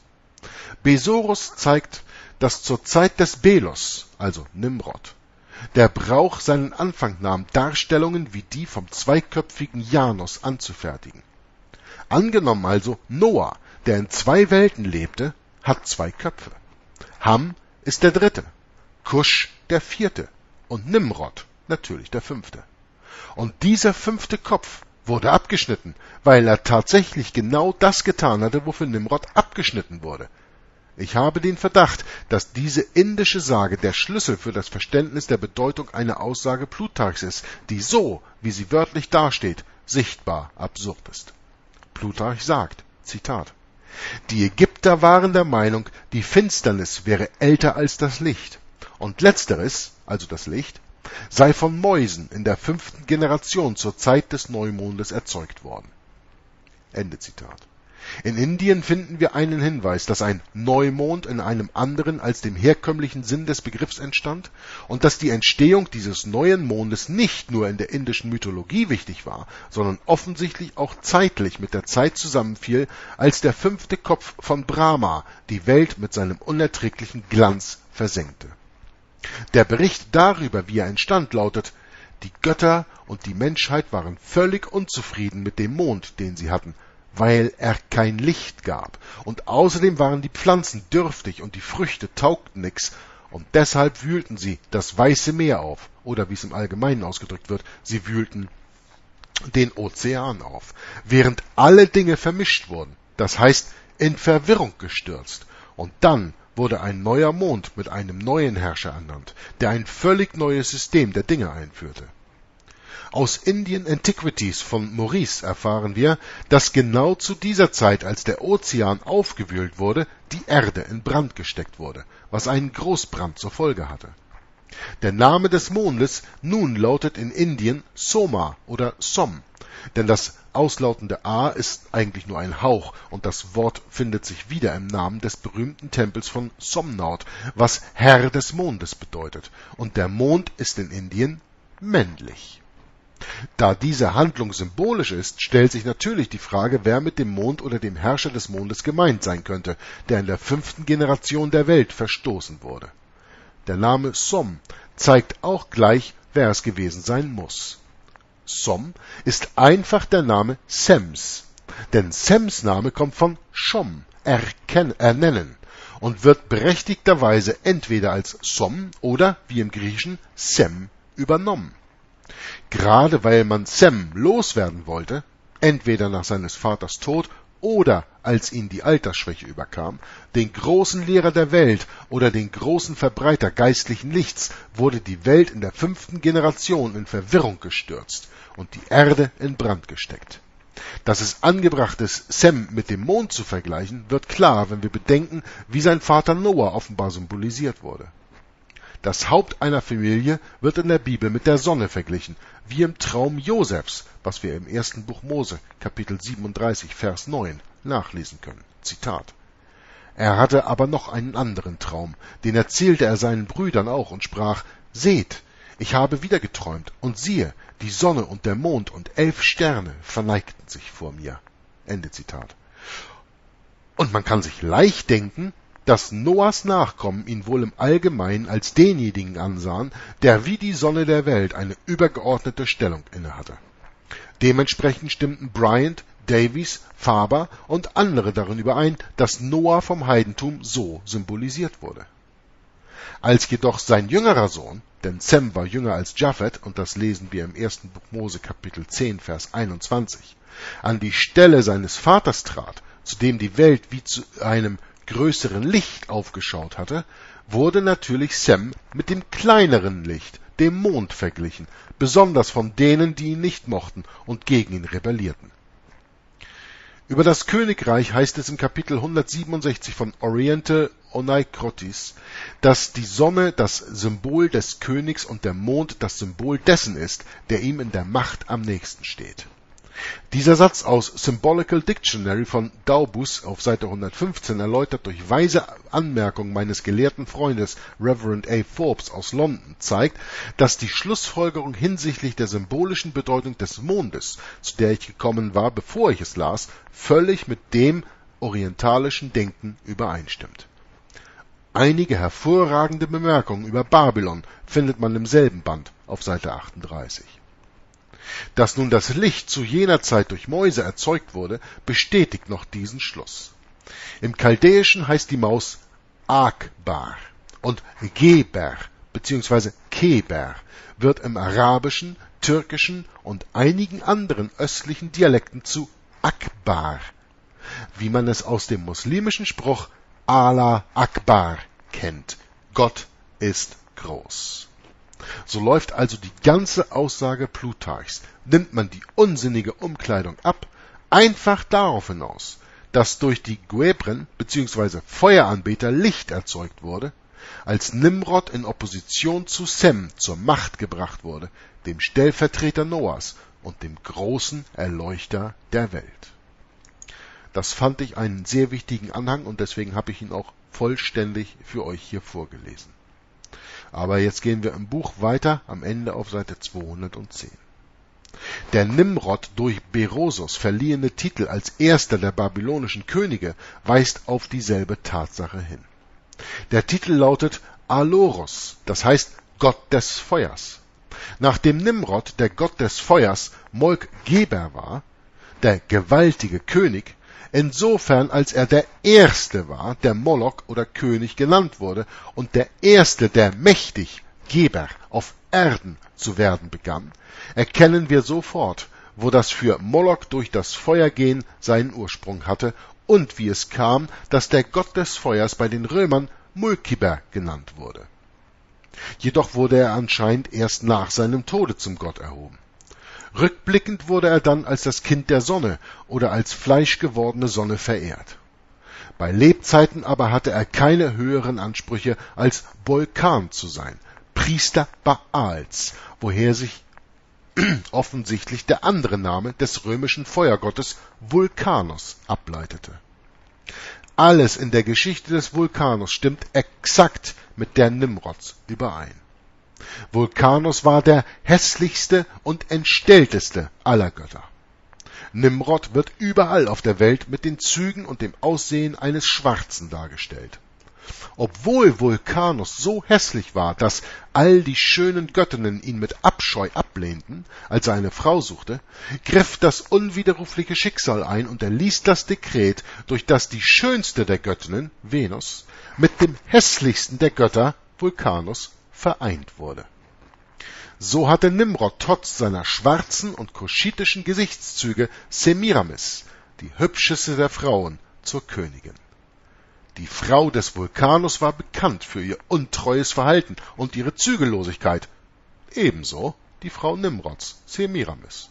Besorus zeigt, dass zur Zeit des Belos, also Nimrod, der Brauch seinen Anfang nahm, Darstellungen wie die vom zweiköpfigen Janos anzufertigen. Angenommen also, Noah, der in zwei Welten lebte, hat zwei Köpfe. Ham ist der dritte, Kusch der vierte und Nimrod natürlich der fünfte. Und dieser fünfte Kopf wurde abgeschnitten, weil er tatsächlich genau das getan hatte, wofür Nimrod abgeschnitten wurde. Ich habe den Verdacht, dass diese indische Sage der Schlüssel für das Verständnis der Bedeutung einer Aussage Plutarchs ist, die so, wie sie wörtlich dasteht, sichtbar absurd ist. Plutarch sagt, Zitat, die Ägypter waren der Meinung, die Finsternis wäre älter als das Licht, und letzteres, also das Licht, sei von Mäusen in der fünften Generation zur Zeit des Neumondes erzeugt worden. Ende Zitat. In Indien finden wir einen Hinweis, dass ein Neumond in einem anderen als dem herkömmlichen Sinn des Begriffs entstand und dass die Entstehung dieses neuen Mondes nicht nur in der indischen Mythologie wichtig war, sondern offensichtlich auch zeitlich mit der Zeit zusammenfiel, als der fünfte Kopf von Brahma die Welt mit seinem unerträglichen Glanz versenkte. Der Bericht darüber, wie er entstand, lautet: Die Götter und die Menschheit waren völlig unzufrieden mit dem Mond, den sie hatten, weil er kein Licht gab, und außerdem waren die Pflanzen dürftig und die Früchte taugten nix, und deshalb wühlten sie das Weiße Meer auf, oder wie es im Allgemeinen ausgedrückt wird, sie wühlten den Ozean auf, während alle Dinge vermischt wurden, das heißt in Verwirrung gestürzt, und dann wurde ein neuer Mond mit einem neuen Herrscher ernannt, der ein völlig neues System der Dinge einführte. Aus Indian Antiquities von Maurice erfahren wir, dass genau zu dieser Zeit, als der Ozean aufgewühlt wurde, die Erde in Brand gesteckt wurde, was einen Großbrand zur Folge hatte. Der Name des Mondes nun lautet in Indien Soma oder Som, denn das auslautende A ist eigentlich nur ein Hauch und das Wort findet sich wieder im Namen des berühmten Tempels von Somnath, was Herr des Mondes bedeutet, und der Mond ist in Indien männlich. Da diese Handlung symbolisch ist, stellt sich natürlich die Frage, wer mit dem Mond oder dem Herrscher des Mondes gemeint sein könnte, der in der fünften Generation der Welt verstoßen wurde. Der Name Som zeigt auch gleich, wer es gewesen sein muss. Som ist einfach der Name Sems, denn Sems Name kommt von Shom, erkennen, ernennen, und wird berechtigterweise entweder als Som oder, wie im Griechischen, Sem übernommen. Gerade weil man Sem loswerden wollte, entweder nach seines Vaters Tod oder als ihn die Altersschwäche überkam, den großen Lehrer der Welt oder den großen Verbreiter geistlichen Lichts, wurde die Welt in der fünften Generation in Verwirrung gestürzt und die Erde in Brand gesteckt. Dass es angebracht ist, Sem mit dem Mond zu vergleichen, wird klar, wenn wir bedenken, wie sein Vater Noah offenbar symbolisiert wurde. Das Haupt einer Familie wird in der Bibel mit der Sonne verglichen, wie im Traum Josefs, was wir im ersten Buch Mose, Kapitel siebenunddreißig, Vers neun, nachlesen können. Zitat. Er hatte aber noch einen anderen Traum, den erzählte er seinen Brüdern auch und sprach: Seht, ich habe wieder geträumt, und siehe, die Sonne und der Mond und elf Sterne verneigten sich vor mir. Ende Zitat. Und man kann sich leicht denken, dass Noahs Nachkommen ihn wohl im Allgemeinen als denjenigen ansahen, der wie die Sonne der Welt eine übergeordnete Stellung innehatte. Dementsprechend stimmten Bryant, Davies, Faber und andere darin überein, dass Noah vom Heidentum so symbolisiert wurde. Als jedoch sein jüngerer Sohn, denn Sem war jünger als Japhet, und das lesen wir im ersten Buch Mose Kapitel zehn, Vers einundzwanzig, an die Stelle seines Vaters trat, zu dem die Welt wie zu einem größeren Licht aufgeschaut hatte, wurde natürlich Sem mit dem kleineren Licht, dem Mond, verglichen, besonders von denen, die ihn nicht mochten und gegen ihn rebellierten. Über das Königreich heißt es im Kapitel hundertsiebenundsechzig von Oriental Oneirotis, dass die Sonne das Symbol des Königs und der Mond das Symbol dessen ist, der ihm in der Macht am nächsten steht. Dieser Satz aus Symbolical Dictionary von Daubus auf Seite hundertfünfzehn erläutert durch weise Anmerkung meines gelehrten Freundes Reverend A. Forbes aus London zeigt, dass die Schlussfolgerung hinsichtlich der symbolischen Bedeutung des Mondes, zu der ich gekommen war, bevor ich es las, völlig mit dem orientalischen Denken übereinstimmt. Einige hervorragende Bemerkungen über Babylon findet man im selben Band auf Seite achtunddreißig. Dass nun das Licht zu jener Zeit durch Mäuse erzeugt wurde, bestätigt noch diesen Schluss. Im Chaldäischen heißt die Maus Akbar und Geber bzw. Keber wird im Arabischen, Türkischen und einigen anderen östlichen Dialekten zu Akbar, wie man es aus dem muslimischen Spruch Allah Akbar kennt. Gott ist groß. So läuft also die ganze Aussage Plutarchs, nimmt man die unsinnige Umkleidung ab, einfach darauf hinaus, dass durch die Guebren bzw. Feueranbeter Licht erzeugt wurde, als Nimrod in Opposition zu Sem zur Macht gebracht wurde, dem Stellvertreter Noahs und dem großen Erleuchter der Welt. Das fand ich einen sehr wichtigen Anhang und deswegen habe ich ihn auch vollständig für euch hier vorgelesen. Aber jetzt gehen wir im Buch weiter, am Ende auf Seite zweihundertzehn. Der Nimrod durch Berosus verliehene Titel als erster der babylonischen Könige weist auf dieselbe Tatsache hin. Der Titel lautet Aloros, das heißt Gott des Feuers. Nachdem Nimrod, der Gott des Feuers, Molk Geber war, der gewaltige König, insofern als er der Erste war, der Moloch oder König genannt wurde und der Erste, der mächtig Geber auf Erden zu werden begann, erkennen wir sofort, wo das für Moloch durch das Feuergehen seinen Ursprung hatte und wie es kam, dass der Gott des Feuers bei den Römern Mulkiber genannt wurde. Jedoch wurde er anscheinend erst nach seinem Tode zum Gott erhoben. Rückblickend wurde er dann als das Kind der Sonne oder als fleischgewordene Sonne verehrt. Bei Lebzeiten aber hatte er keine höheren Ansprüche als Vulkan zu sein, Priester Baals, woher sich offensichtlich der andere Name des römischen Feuergottes Vulcanus ableitete. Alles in der Geschichte des Vulcanus stimmt exakt mit der Nimrods überein. Vulcanus war der hässlichste und entstellteste aller Götter. Nimrod wird überall auf der Welt mit den Zügen und dem Aussehen eines Schwarzen dargestellt. Obwohl Vulcanus so hässlich war, dass all die schönen Göttinnen ihn mit Abscheu ablehnten, als er eine Frau suchte, griff das unwiderrufliche Schicksal ein und erließ das Dekret, durch das die schönste der Göttinnen, Venus, mit dem hässlichsten der Götter, Vulcanus, vereint wurde. So hatte Nimrod trotz seiner schwarzen und kuschitischen Gesichtszüge Semiramis, die hübscheste der Frauen, zur Königin. Die Frau des Vulcanus war bekannt für ihr untreues Verhalten und ihre Zügellosigkeit, ebenso die Frau Nimrods, Semiramis.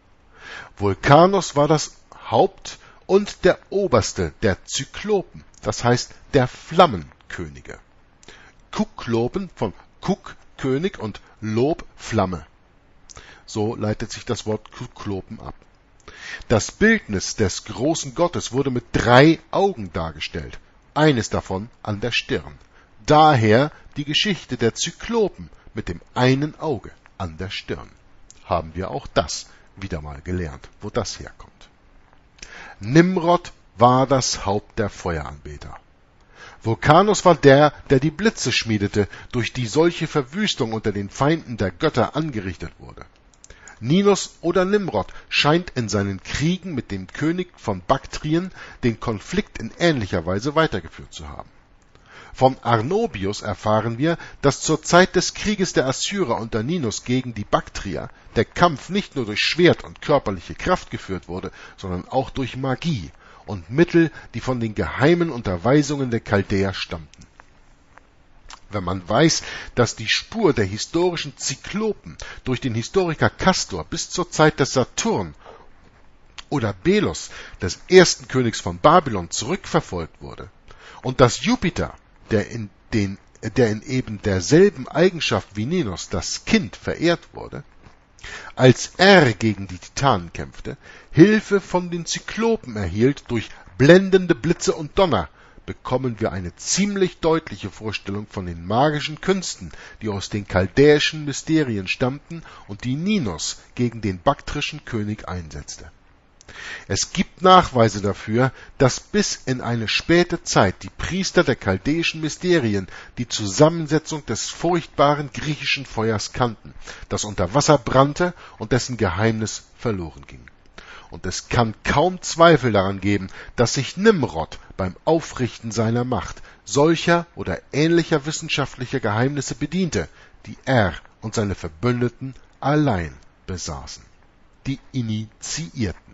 Vulcanus war das Haupt und der Oberste der Zyklopen, das heißt der Flammenkönige. Kuklopen von Kuk, König, und Lob, Flamme. So leitet sich das Wort Kuklopen ab. Das Bildnis des großen Gottes wurde mit drei Augen dargestellt, eines davon an der Stirn. Daher die Geschichte der Zyklopen mit dem einen Auge an der Stirn. Haben wir auch das wieder mal gelernt, wo das herkommt. Nimrod war das Haupt der Feueranbeter. Vulcanus war der, der die Blitze schmiedete, durch die solche Verwüstung unter den Feinden der Götter angerichtet wurde. Ninus oder Nimrod scheint in seinen Kriegen mit dem König von Baktrien den Konflikt in ähnlicher Weise weitergeführt zu haben. Von Arnobius erfahren wir, dass zur Zeit des Krieges der Assyrer unter Ninus gegen die Baktrier der Kampf nicht nur durch Schwert und körperliche Kraft geführt wurde, sondern auch durch Magie und Mittel, die von den geheimen Unterweisungen der Chaldäer stammten. Wenn man weiß, dass die Spur der historischen Zyklopen durch den Historiker Castor bis zur Zeit des Saturn oder Belos, des ersten Königs von Babylon, zurückverfolgt wurde, und dass Jupiter, der in, den, der in eben derselben Eigenschaft wie Ninos, das Kind, verehrt wurde, als er gegen die Titanen kämpfte, Hilfe von den Zyklopen erhielt durch blendende Blitze und Donner, bekommen wir eine ziemlich deutliche Vorstellung von den magischen Künsten, die aus den chaldäischen Mysterien stammten und die Ninos gegen den baktrischen König einsetzte. Es gibt Nachweise dafür, dass bis in eine späte Zeit die Priester der chaldäischen Mysterien die Zusammensetzung des furchtbaren griechischen Feuers kannten, das unter Wasser brannte und dessen Geheimnis verloren ging. Und es kann kaum Zweifel daran geben, dass sich Nimrod beim Aufrichten seiner Macht solcher oder ähnlicher wissenschaftlicher Geheimnisse bediente, die er und seine Verbündeten allein besaßen. Die Initiierten.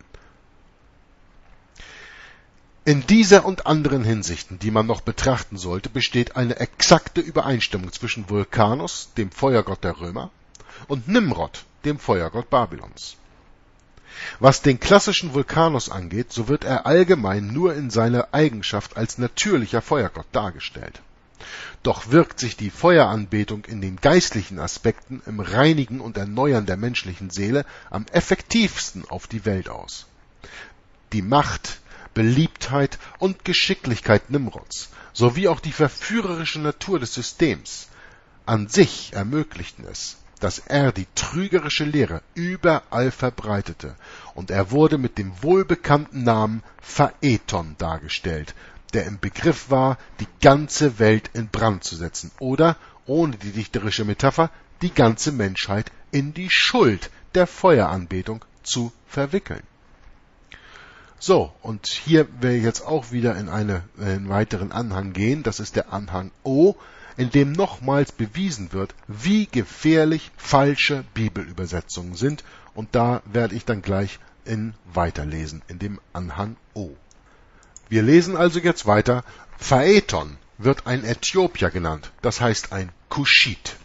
In dieser und anderen Hinsichten, die man noch betrachten sollte, besteht eine exakte Übereinstimmung zwischen Vulcanus, dem Feuergott der Römer, und Nimrod, dem Feuergott Babylons. Was den klassischen Vulcanus angeht, so wird er allgemein nur in seiner Eigenschaft als natürlicher Feuergott dargestellt. Doch wirkt sich die Feueranbetung in den geistlichen Aspekten im Reinigen und Erneuern der menschlichen Seele am effektivsten auf die Welt aus. Die Macht, Beliebtheit und Geschicklichkeit Nimrods sowie auch die verführerische Natur des Systems an sich ermöglichten es, dass er die trügerische Lehre überall verbreitete, und er wurde mit dem wohlbekannten Namen Phaeton dargestellt, der im Begriff war, die ganze Welt in Brand zu setzen oder, ohne die dichterische Metapher, die ganze Menschheit in die Schuld der Feueranbetung zu verwickeln. So, und hier werde ich jetzt auch wieder in eine, einen weiteren Anhang gehen, das ist der Anhang O, in dem nochmals bewiesen wird, wie gefährlich falsche Bibelübersetzungen sind, und da werde ich dann gleich in weiterlesen, in dem Anhang O. Wir lesen also jetzt weiter. Phaeton wird ein Äthiopier genannt, das heißt ein Kuschit.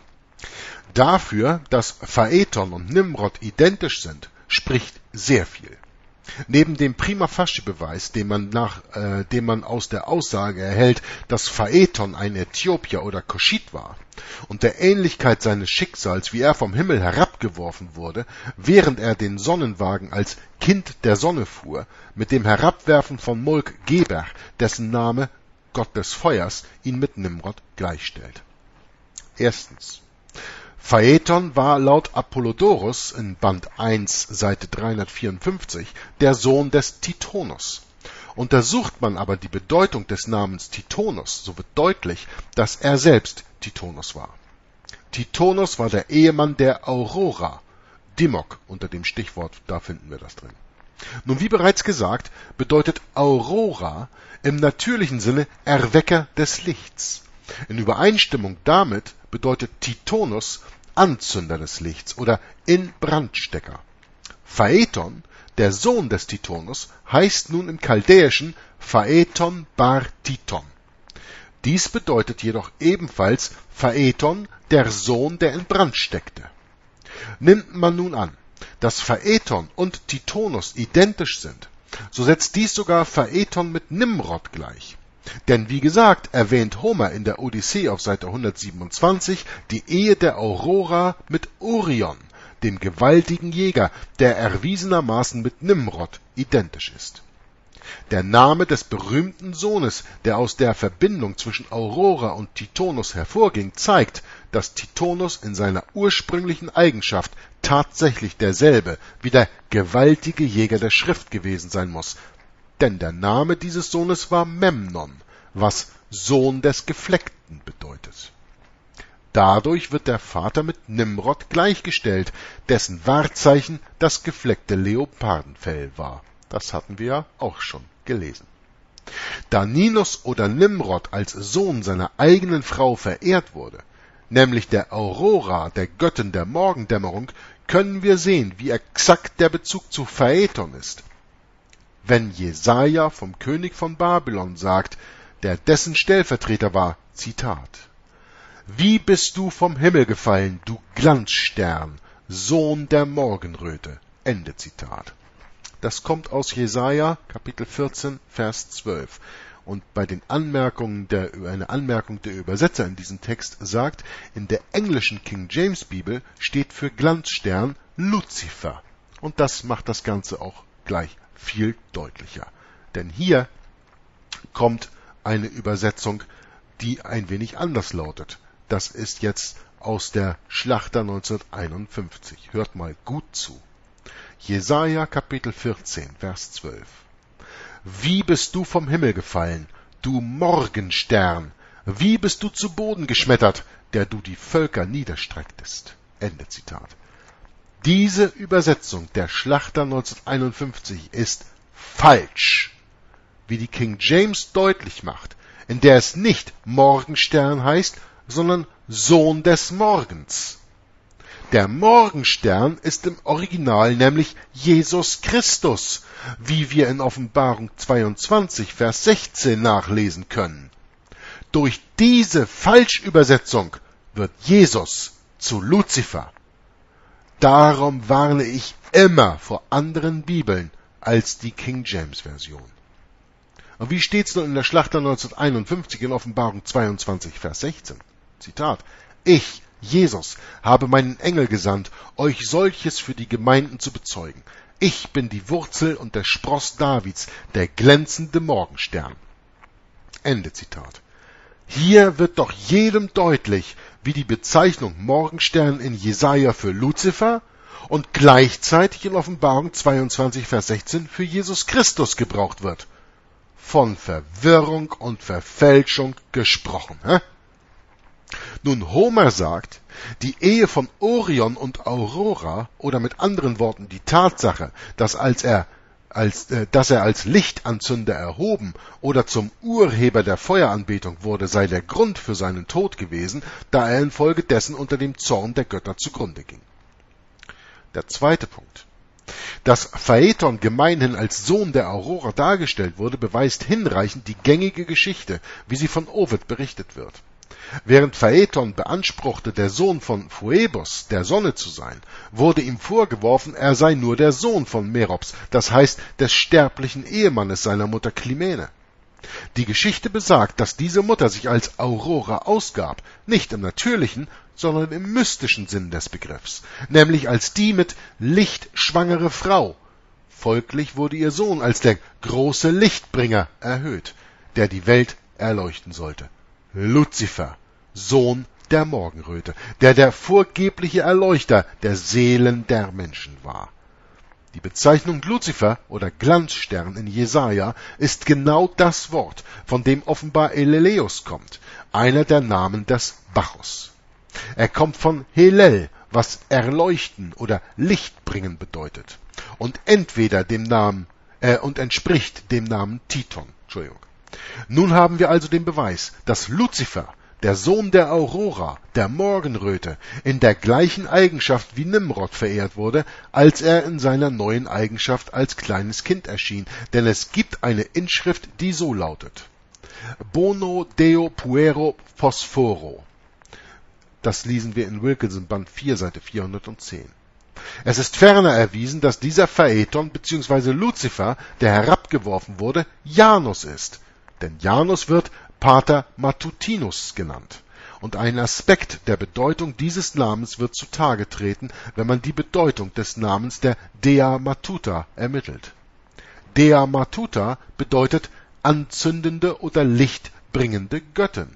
Dafür, dass Phaeton und Nimrod identisch sind, spricht sehr viel. Neben dem prima facie Beweis, den man, nach, äh, den man aus der Aussage erhält, dass Phaeton ein Äthiopier oder Kuschit war, und der Ähnlichkeit seines Schicksals, wie er vom Himmel herabgeworfen wurde, während er den Sonnenwagen als Kind der Sonne fuhr, mit dem Herabwerfen von Mulk Geber, dessen Name Gott des Feuers ihn mit Nimrod gleichstellt. Erstens. Phaeton war laut Apollodorus in Band eins, Seite dreihundertvierundfünfzig, der Sohn des Titonus. Untersucht man aber die Bedeutung des Namens Titonus, so wird deutlich, dass er selbst Titonus war. Titonus war der Ehemann der Aurora, Dimok unter dem Stichwort, da finden wir das drin. Nun, wie bereits gesagt, bedeutet Aurora im natürlichen Sinne Erwecker des Lichts. In Übereinstimmung damit bedeutet Titonus Anzünder des Lichts oder Inbrandstecker. Phaeton, der Sohn des Titonus, heißt nun im Chaldäischen Phaeton bar Titon. Dies bedeutet jedoch ebenfalls Phaeton, der Sohn, der in Brand steckte. Nimmt man nun an, dass Phaeton und Titonus identisch sind, so setzt dies sogar Phaeton mit Nimrod gleich. Denn wie gesagt, erwähnt Homer in der Odyssee auf Seite hundertsiebenundzwanzig die Ehe der Aurora mit Orion, dem gewaltigen Jäger, der erwiesenermaßen mit Nimrod identisch ist. Der Name des berühmten Sohnes, der aus der Verbindung zwischen Aurora und Titonus hervorging, zeigt, dass Titonus in seiner ursprünglichen Eigenschaft tatsächlich derselbe wie der gewaltige Jäger der Schrift gewesen sein muss, denn der Name dieses Sohnes war Memnon, was Sohn des Gefleckten bedeutet. Dadurch wird der Vater mit Nimrod gleichgestellt, dessen Wahrzeichen das gefleckte Leopardenfell war. Das hatten wir ja auch schon gelesen. Da Ninos oder Nimrod als Sohn seiner eigenen Frau verehrt wurde, nämlich der Aurora, der Göttin der Morgendämmerung, können wir sehen, wie exakt der Bezug zu Phaeton ist. Wenn Jesaja vom König von Babylon sagt, der dessen Stellvertreter war, Zitat: Wie bist du vom Himmel gefallen, du Glanzstern, Sohn der Morgenröte. Ende Zitat. Das kommt aus Jesaja, Kapitel vierzehn, Vers zwölf. Und bei den Anmerkungen der, eine Anmerkung der Übersetzer in diesem Text sagt, in der englischen King James Bibel steht für Glanzstern Luzifer. Und das macht das Ganze auch gleich viel deutlicher. Denn hier kommt eine Übersetzung, die ein wenig anders lautet. Das ist jetzt aus der Schlachter neunzehnhunderteinundfünfzig. Hört mal gut zu. Jesaja Kapitel vierzehn, Vers zwölf. Wie bist du vom Himmel gefallen, du Morgenstern? Wie bist du zu Boden geschmettert, der du die Völker niederstrecktest? Ende Zitat. Diese Übersetzung der Schlachter neunzehnhunderteinundfünfzig ist falsch, wie die King James deutlich macht, in der es nicht Morgenstern heißt, sondern Sohn des Morgens. Der Morgenstern ist im Original nämlich Jesus Christus, wie wir in Offenbarung zweiundzwanzig, Vers sechzehn nachlesen können. Durch diese Falschübersetzung wird Jesus zu Luzifer. Darum warne ich immer vor anderen Bibeln als die King James Version. Und wie steht's nun in der Schlachter neunzehnhunderteinundfünfzig in Offenbarung zweiundzwanzig, Vers sechzehn? Zitat: Ich, Jesus, habe meinen Engel gesandt, euch solches für die Gemeinden zu bezeugen. Ich bin die Wurzel und der Spross Davids, der glänzende Morgenstern. Ende Zitat. Hier wird doch jedem deutlich, wie die Bezeichnung Morgenstern in Jesaja für Luzifer und gleichzeitig in Offenbarung zweiundzwanzig, Vers sechzehn für Jesus Christus gebraucht wird. Von Verwirrung und Verfälschung gesprochen. Hä? Nun, Homer sagt, die Ehe von Orion und Aurora, oder mit anderen Worten die Tatsache, dass, als er, als, äh, dass er als Lichtanzünder erhoben oder zum Urheber der Feueranbetung wurde, sei der Grund für seinen Tod gewesen, da er infolgedessen unter dem Zorn der Götter zugrunde ging. Der zweite Punkt. Dass Phaeton gemeinhin als Sohn der Aurora dargestellt wurde, beweist hinreichend die gängige Geschichte, wie sie von Ovid berichtet wird. Während Phaeton beanspruchte, der Sohn von Phoebos, der Sonne zu sein, wurde ihm vorgeworfen, er sei nur der Sohn von Merops, das heißt des sterblichen Ehemannes seiner Mutter Klymene. Die Geschichte besagt, dass diese Mutter sich als Aurora ausgab, nicht im natürlichen, sondern im mystischen Sinn des Begriffs, nämlich als die mit Licht schwangere Frau. Folglich wurde ihr Sohn als der große Lichtbringer erhöht, der die Welt erleuchten sollte. Luzifer, Sohn der Morgenröte, der der vorgebliche Erleuchter der Seelen der Menschen war. Die Bezeichnung Luzifer oder Glanzstern in Jesaja ist genau das Wort, von dem offenbar Eleleus kommt, einer der Namen des Bacchus. Er kommt von Helel, was erleuchten oder Licht bringen bedeutet, und entweder dem Namen äh, und entspricht dem Namen Titon. Entschuldigung. Nun haben wir also den Beweis, dass Luzifer, der Sohn der Aurora, der Morgenröte, in der gleichen Eigenschaft wie Nimrod verehrt wurde, als er in seiner neuen Eigenschaft als kleines Kind erschien, denn es gibt eine Inschrift, die so lautet: Bono Deo Puero Phosphoro. Das lesen wir in Wilkinson Band vier, Seite vierhundertzehn. Es ist ferner erwiesen, dass dieser Phaeton bzw. Luzifer, der herabgeworfen wurde, Janus ist. Denn Janus wird Pater Matutinus genannt. Und ein Aspekt der Bedeutung dieses Namens wird zutage treten, wenn man die Bedeutung des Namens der Dea Matuta ermittelt. Dea Matuta bedeutet anzündende oder lichtbringende Göttin.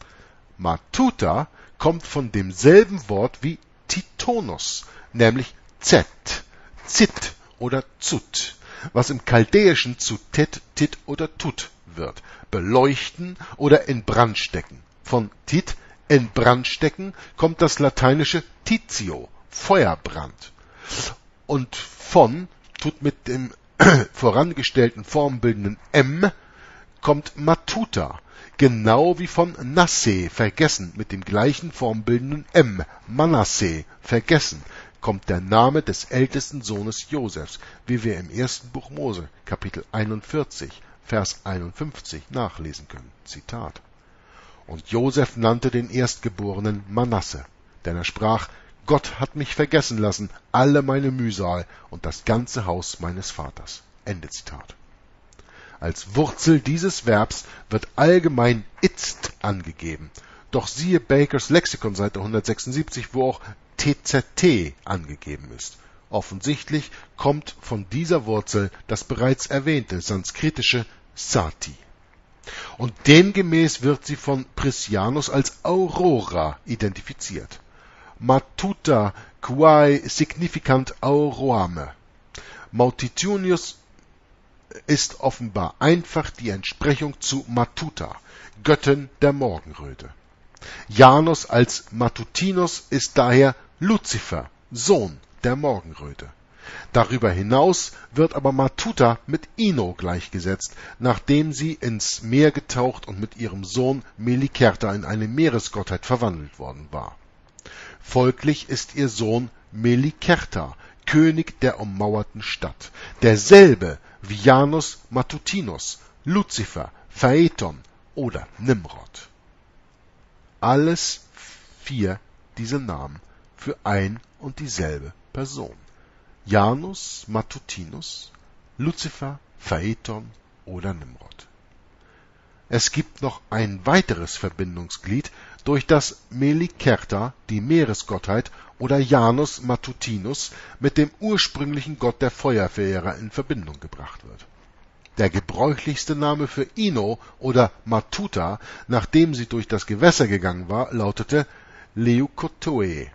Matuta kommt von demselben Wort wie Titonus, nämlich Z, Zit oder Zut, was im Chaldäischen zu Tet, Tit oder Tut wird, beleuchten oder in Brand stecken. Von Tit, in Brand stecken, kommt das lateinische Titio, Feuerbrand. Und von, tut mit dem vorangestellten formbildenden M, kommt Matuta, genau wie von Nasse, vergessen, mit dem gleichen formbildenden M, Manasse, vergessen, kommt der Name des ältesten Sohnes Josefs, wie wir im ersten Buch Mose, Kapitel einundvierzig, Vers einundfünfzig nachlesen können. Zitat. Und Josef nannte den Erstgeborenen Manasse, denn er sprach: Gott hat mich vergessen lassen, alle meine Mühsal und das ganze Haus meines Vaters. Ende Zitat. Als Wurzel dieses Verbs wird allgemein itzt angegeben. Doch siehe Bakers Lexikon Seite hundertsechsundsiebzig, wo auch tzt angegeben ist. Offensichtlich kommt von dieser Wurzel das bereits erwähnte sanskritische sati. Und demgemäß wird sie von Priscianus als Aurora identifiziert. Matuta quae significant auroame. Mautitudinus ist offenbar einfach die Entsprechung zu Matuta, Göttin der Morgenröte. Janus als Matutinus ist daher Luzifer, Sohn der Morgenröte. Darüber hinaus wird aber Matuta mit Ino gleichgesetzt, nachdem sie ins Meer getaucht und mit ihrem Sohn Melikerta in eine Meeresgottheit verwandelt worden war. Folglich ist ihr Sohn Melikerta, König der ummauerten Stadt, derselbe wie Janus Matutinus, Luzifer, Phaeton oder Nimrod. Alles vier diese Namen für ein und dieselbe Person. Janus Matutinus, Luzifer, Phaeton oder Nimrod. Es gibt noch ein weiteres Verbindungsglied, durch das Melikerta, die Meeresgottheit, oder Janus Matutinus mit dem ursprünglichen Gott der Feuerverehrer in Verbindung gebracht wird. Der gebräuchlichste Name für Ino oder Matuta, nachdem sie durch das Gewässer gegangen war, lautete Leukotoe.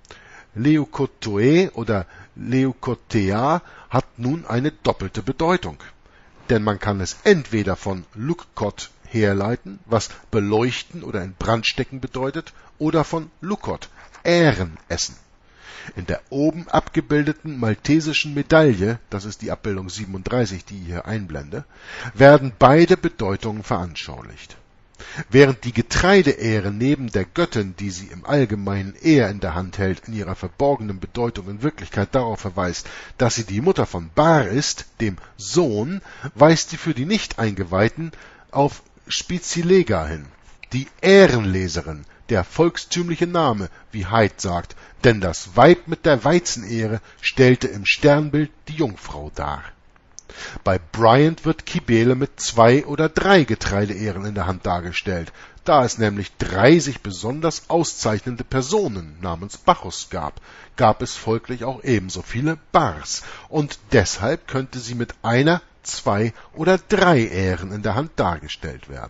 Leukotoe oder Leukotea hat nun eine doppelte Bedeutung, denn man kann es entweder von Lukkot herleiten, was beleuchten oder in Brand stecken bedeutet, oder von Lukot, Ähren essen. In der oben abgebildeten maltesischen Medaille, das ist die Abbildung siebenunddreißig, die ich hier einblende, werden beide Bedeutungen veranschaulicht. Während die Getreideähre neben der Göttin, die sie im Allgemeinen eher in der Hand hält, in ihrer verborgenen Bedeutung in Wirklichkeit darauf verweist, dass sie die Mutter von Bar ist, dem Sohn, weist sie für die Nicht-Eingeweihten auf Spizilega hin, die Ährenleserin, der volkstümliche Name, wie Heydt sagt, denn das Weib mit der Weizenähre stellte im Sternbild die Jungfrau dar. Bei Bryant wird Kybele mit zwei oder drei Getreideähren in der Hand dargestellt, da es nämlich drei sich besonders auszeichnende Personen namens Bacchus gab, gab es folglich auch ebenso viele Bars, und deshalb könnte sie mit einer, zwei oder drei Ähren in der Hand dargestellt werden.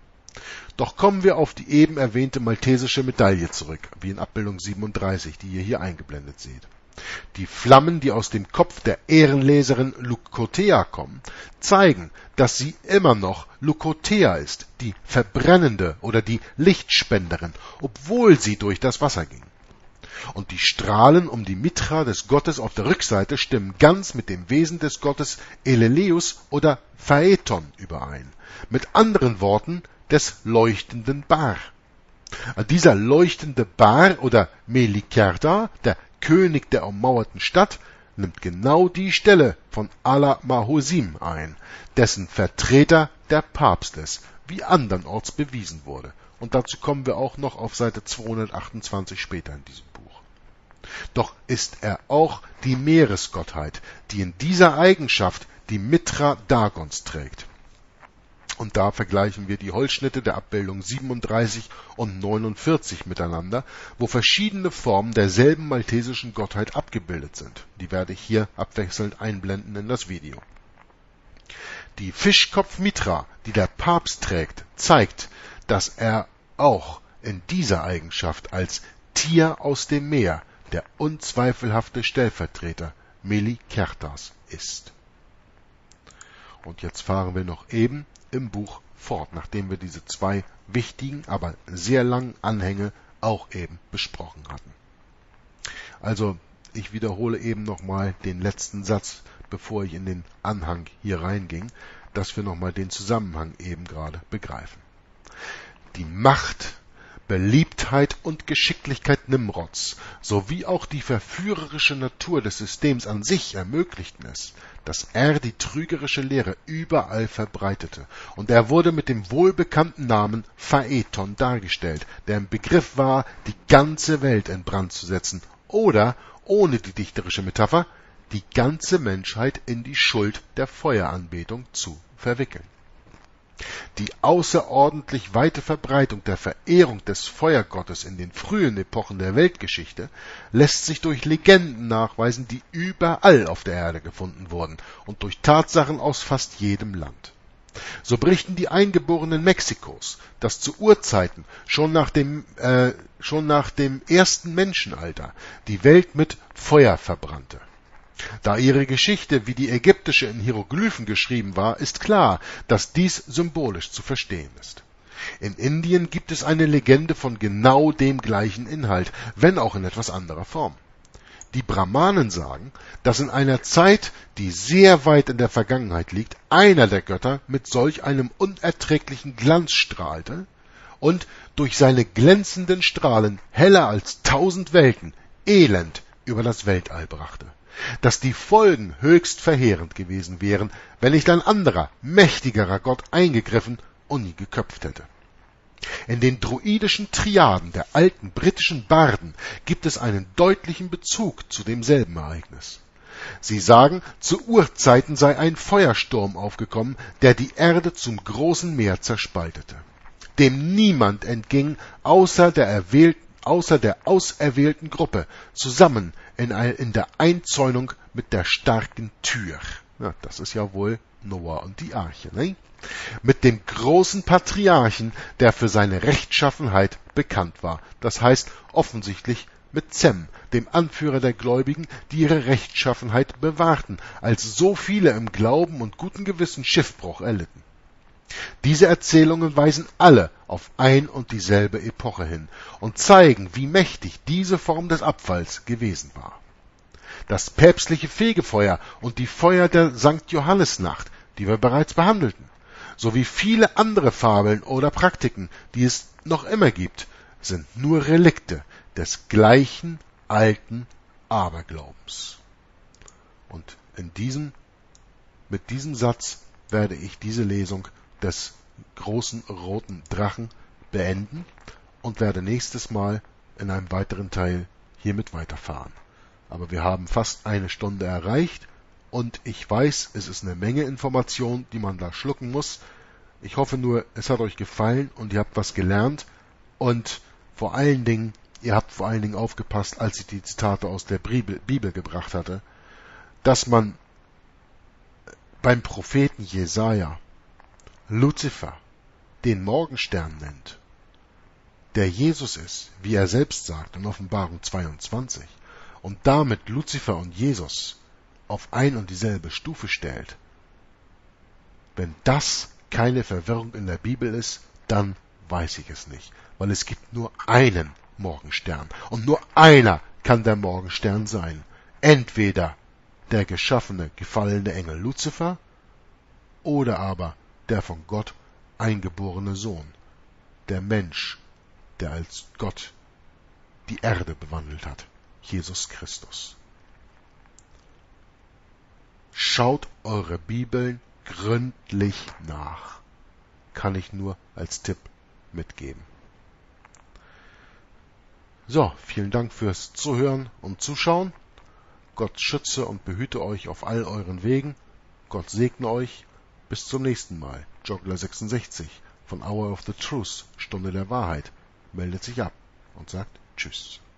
Doch kommen wir auf die eben erwähnte maltesische Medaille zurück, wie in Abbildung siebenunddreißig, die ihr hier eingeblendet seht. Die Flammen, die aus dem Kopf der Ehrenleserin Lukotea kommen, zeigen, dass sie immer noch Lukotea ist, die Verbrennende oder die Lichtspenderin, obwohl sie durch das Wasser ging. Und die Strahlen um die Mitra des Gottes auf der Rückseite stimmen ganz mit dem Wesen des Gottes Eleleus oder Phaeton überein. Mit anderen Worten, des leuchtenden Bar. Dieser leuchtende Bar oder Melikerta, der König der ummauerten Stadt, nimmt genau die Stelle von Allah Mahosim ein, dessen Vertreter der Papst ist, wie andernorts bewiesen wurde. Und dazu kommen wir auch noch auf Seite zweihundertachtundzwanzig später in diesem Buch. Doch ist er auch die Meeresgottheit, die in dieser Eigenschaft die Mitra Dagons trägt. Und da vergleichen wir die Holzschnitte der Abbildung siebenunddreißig und neunundvierzig miteinander, wo verschiedene Formen derselben maltesischen Gottheit abgebildet sind. Die werde ich hier abwechselnd einblenden in das Video. Die Fischkopf-Mitra, die der Papst trägt, zeigt, dass er auch in dieser Eigenschaft als Tier aus dem Meer der unzweifelhafte Stellvertreter Melikertas ist. Und jetzt fahren wir noch eben im Buch fort, nachdem wir diese zwei wichtigen, aber sehr langen Anhänge auch eben besprochen hatten. Also, ich wiederhole eben nochmal den letzten Satz, bevor ich in den Anhang hier reinging, dass wir nochmal den Zusammenhang eben gerade begreifen. Die Macht, Beliebtheit und Geschicklichkeit Nimrods sowie auch die verführerische Natur des Systems an sich ermöglichten es, dass er die trügerische Lehre überall verbreitete, und er wurde mit dem wohlbekannten Namen Phaeton dargestellt, der im Begriff war, die ganze Welt in Brand zu setzen, oder, ohne die dichterische Metapher, die ganze Menschheit in die Schuld der Feueranbetung zu verwickeln. Die außerordentlich weite Verbreitung der Verehrung des Feuergottes in den frühen Epochen der Weltgeschichte lässt sich durch Legenden nachweisen, die überall auf der Erde gefunden wurden und durch Tatsachen aus fast jedem Land. So berichten die Eingeborenen Mexikos, dass zu Urzeiten, schon nach dem, äh, schon nach dem ersten Menschenalter, die Welt mit Feuer verbrannte. Da ihre Geschichte wie die ägyptische in Hieroglyphen geschrieben war, ist klar, dass dies symbolisch zu verstehen ist. In Indien gibt es eine Legende von genau dem gleichen Inhalt, wenn auch in etwas anderer Form. Die Brahmanen sagen, dass in einer Zeit, die sehr weit in der Vergangenheit liegt, einer der Götter mit solch einem unerträglichen Glanz strahlte und durch seine glänzenden Strahlen heller als tausend Welten Elend über das Weltall brachte. Dass die Folgen höchst verheerend gewesen wären, wenn nicht ein anderer, mächtigerer Gott eingegriffen und ihn geköpft hätte. In den druidischen Triaden der alten britischen Barden gibt es einen deutlichen Bezug zu demselben Ereignis. Sie sagen, zu Urzeiten sei ein Feuersturm aufgekommen, der die Erde zum großen Meer zerspaltete, dem niemand entging, außer der erwählten außer der auserwählten Gruppe, zusammen in, ein, in der Einzäunung mit der starken Tür. Ja, das ist ja wohl Noah und die Arche, ne? Mit dem großen Patriarchen, der für seine Rechtschaffenheit bekannt war. Das heißt offensichtlich mit Sem, dem Anführer der Gläubigen, die ihre Rechtschaffenheit bewahrten, als so viele im Glauben und guten Gewissen Schiffbruch erlitten. Diese Erzählungen weisen alle auf ein und dieselbe Epoche hin und zeigen, wie mächtig diese Form des Abfalls gewesen war. Das päpstliche Fegefeuer und die Feuer der Sankt Johannisnacht, die wir bereits behandelten, sowie viele andere Fabeln oder Praktiken, die es noch immer gibt, sind nur Relikte des gleichen alten Aberglaubens. Und in diesem, mit diesem Satz werde ich diese Lesung des großen roten Drachen beenden und werde nächstes Mal in einem weiteren Teil hiermit weiterfahren. Aber wir haben fast eine Stunde erreicht und ich weiß, es ist eine Menge Information, die man da schlucken muss. Ich hoffe nur, es hat euch gefallen und ihr habt was gelernt und vor allen Dingen, ihr habt vor allen Dingen aufgepasst, als ich die Zitate aus der Bibel, Bibel gebracht hatte, dass man beim Propheten Jesaja Luzifer, den Morgenstern nennt, der Jesus ist, wie er selbst sagt in Offenbarung zweiundzwanzig, und damit Luzifer und Jesus auf ein und dieselbe Stufe stellt. Wenn das keine Verwirrung in der Bibel ist, dann weiß ich es nicht, weil es gibt nur einen Morgenstern und nur einer kann der Morgenstern sein. Entweder der geschaffene, gefallene Engel Luzifer oder aber der von Gott eingeborene Sohn, der Mensch, der als Gott die Erde bewandelt hat, Jesus Christus. Schaut eure Bibeln gründlich nach, kann ich nur als Tipp mitgeben. So, vielen Dank fürs Zuhören und Zuschauen. Gott schütze und behüte euch auf all euren Wegen. Gott segne euch. Bis zum nächsten Mal. Joggler sechsundsechzig von Hour of the Truth, Stunde der Wahrheit, meldet sich ab und sagt Tschüss.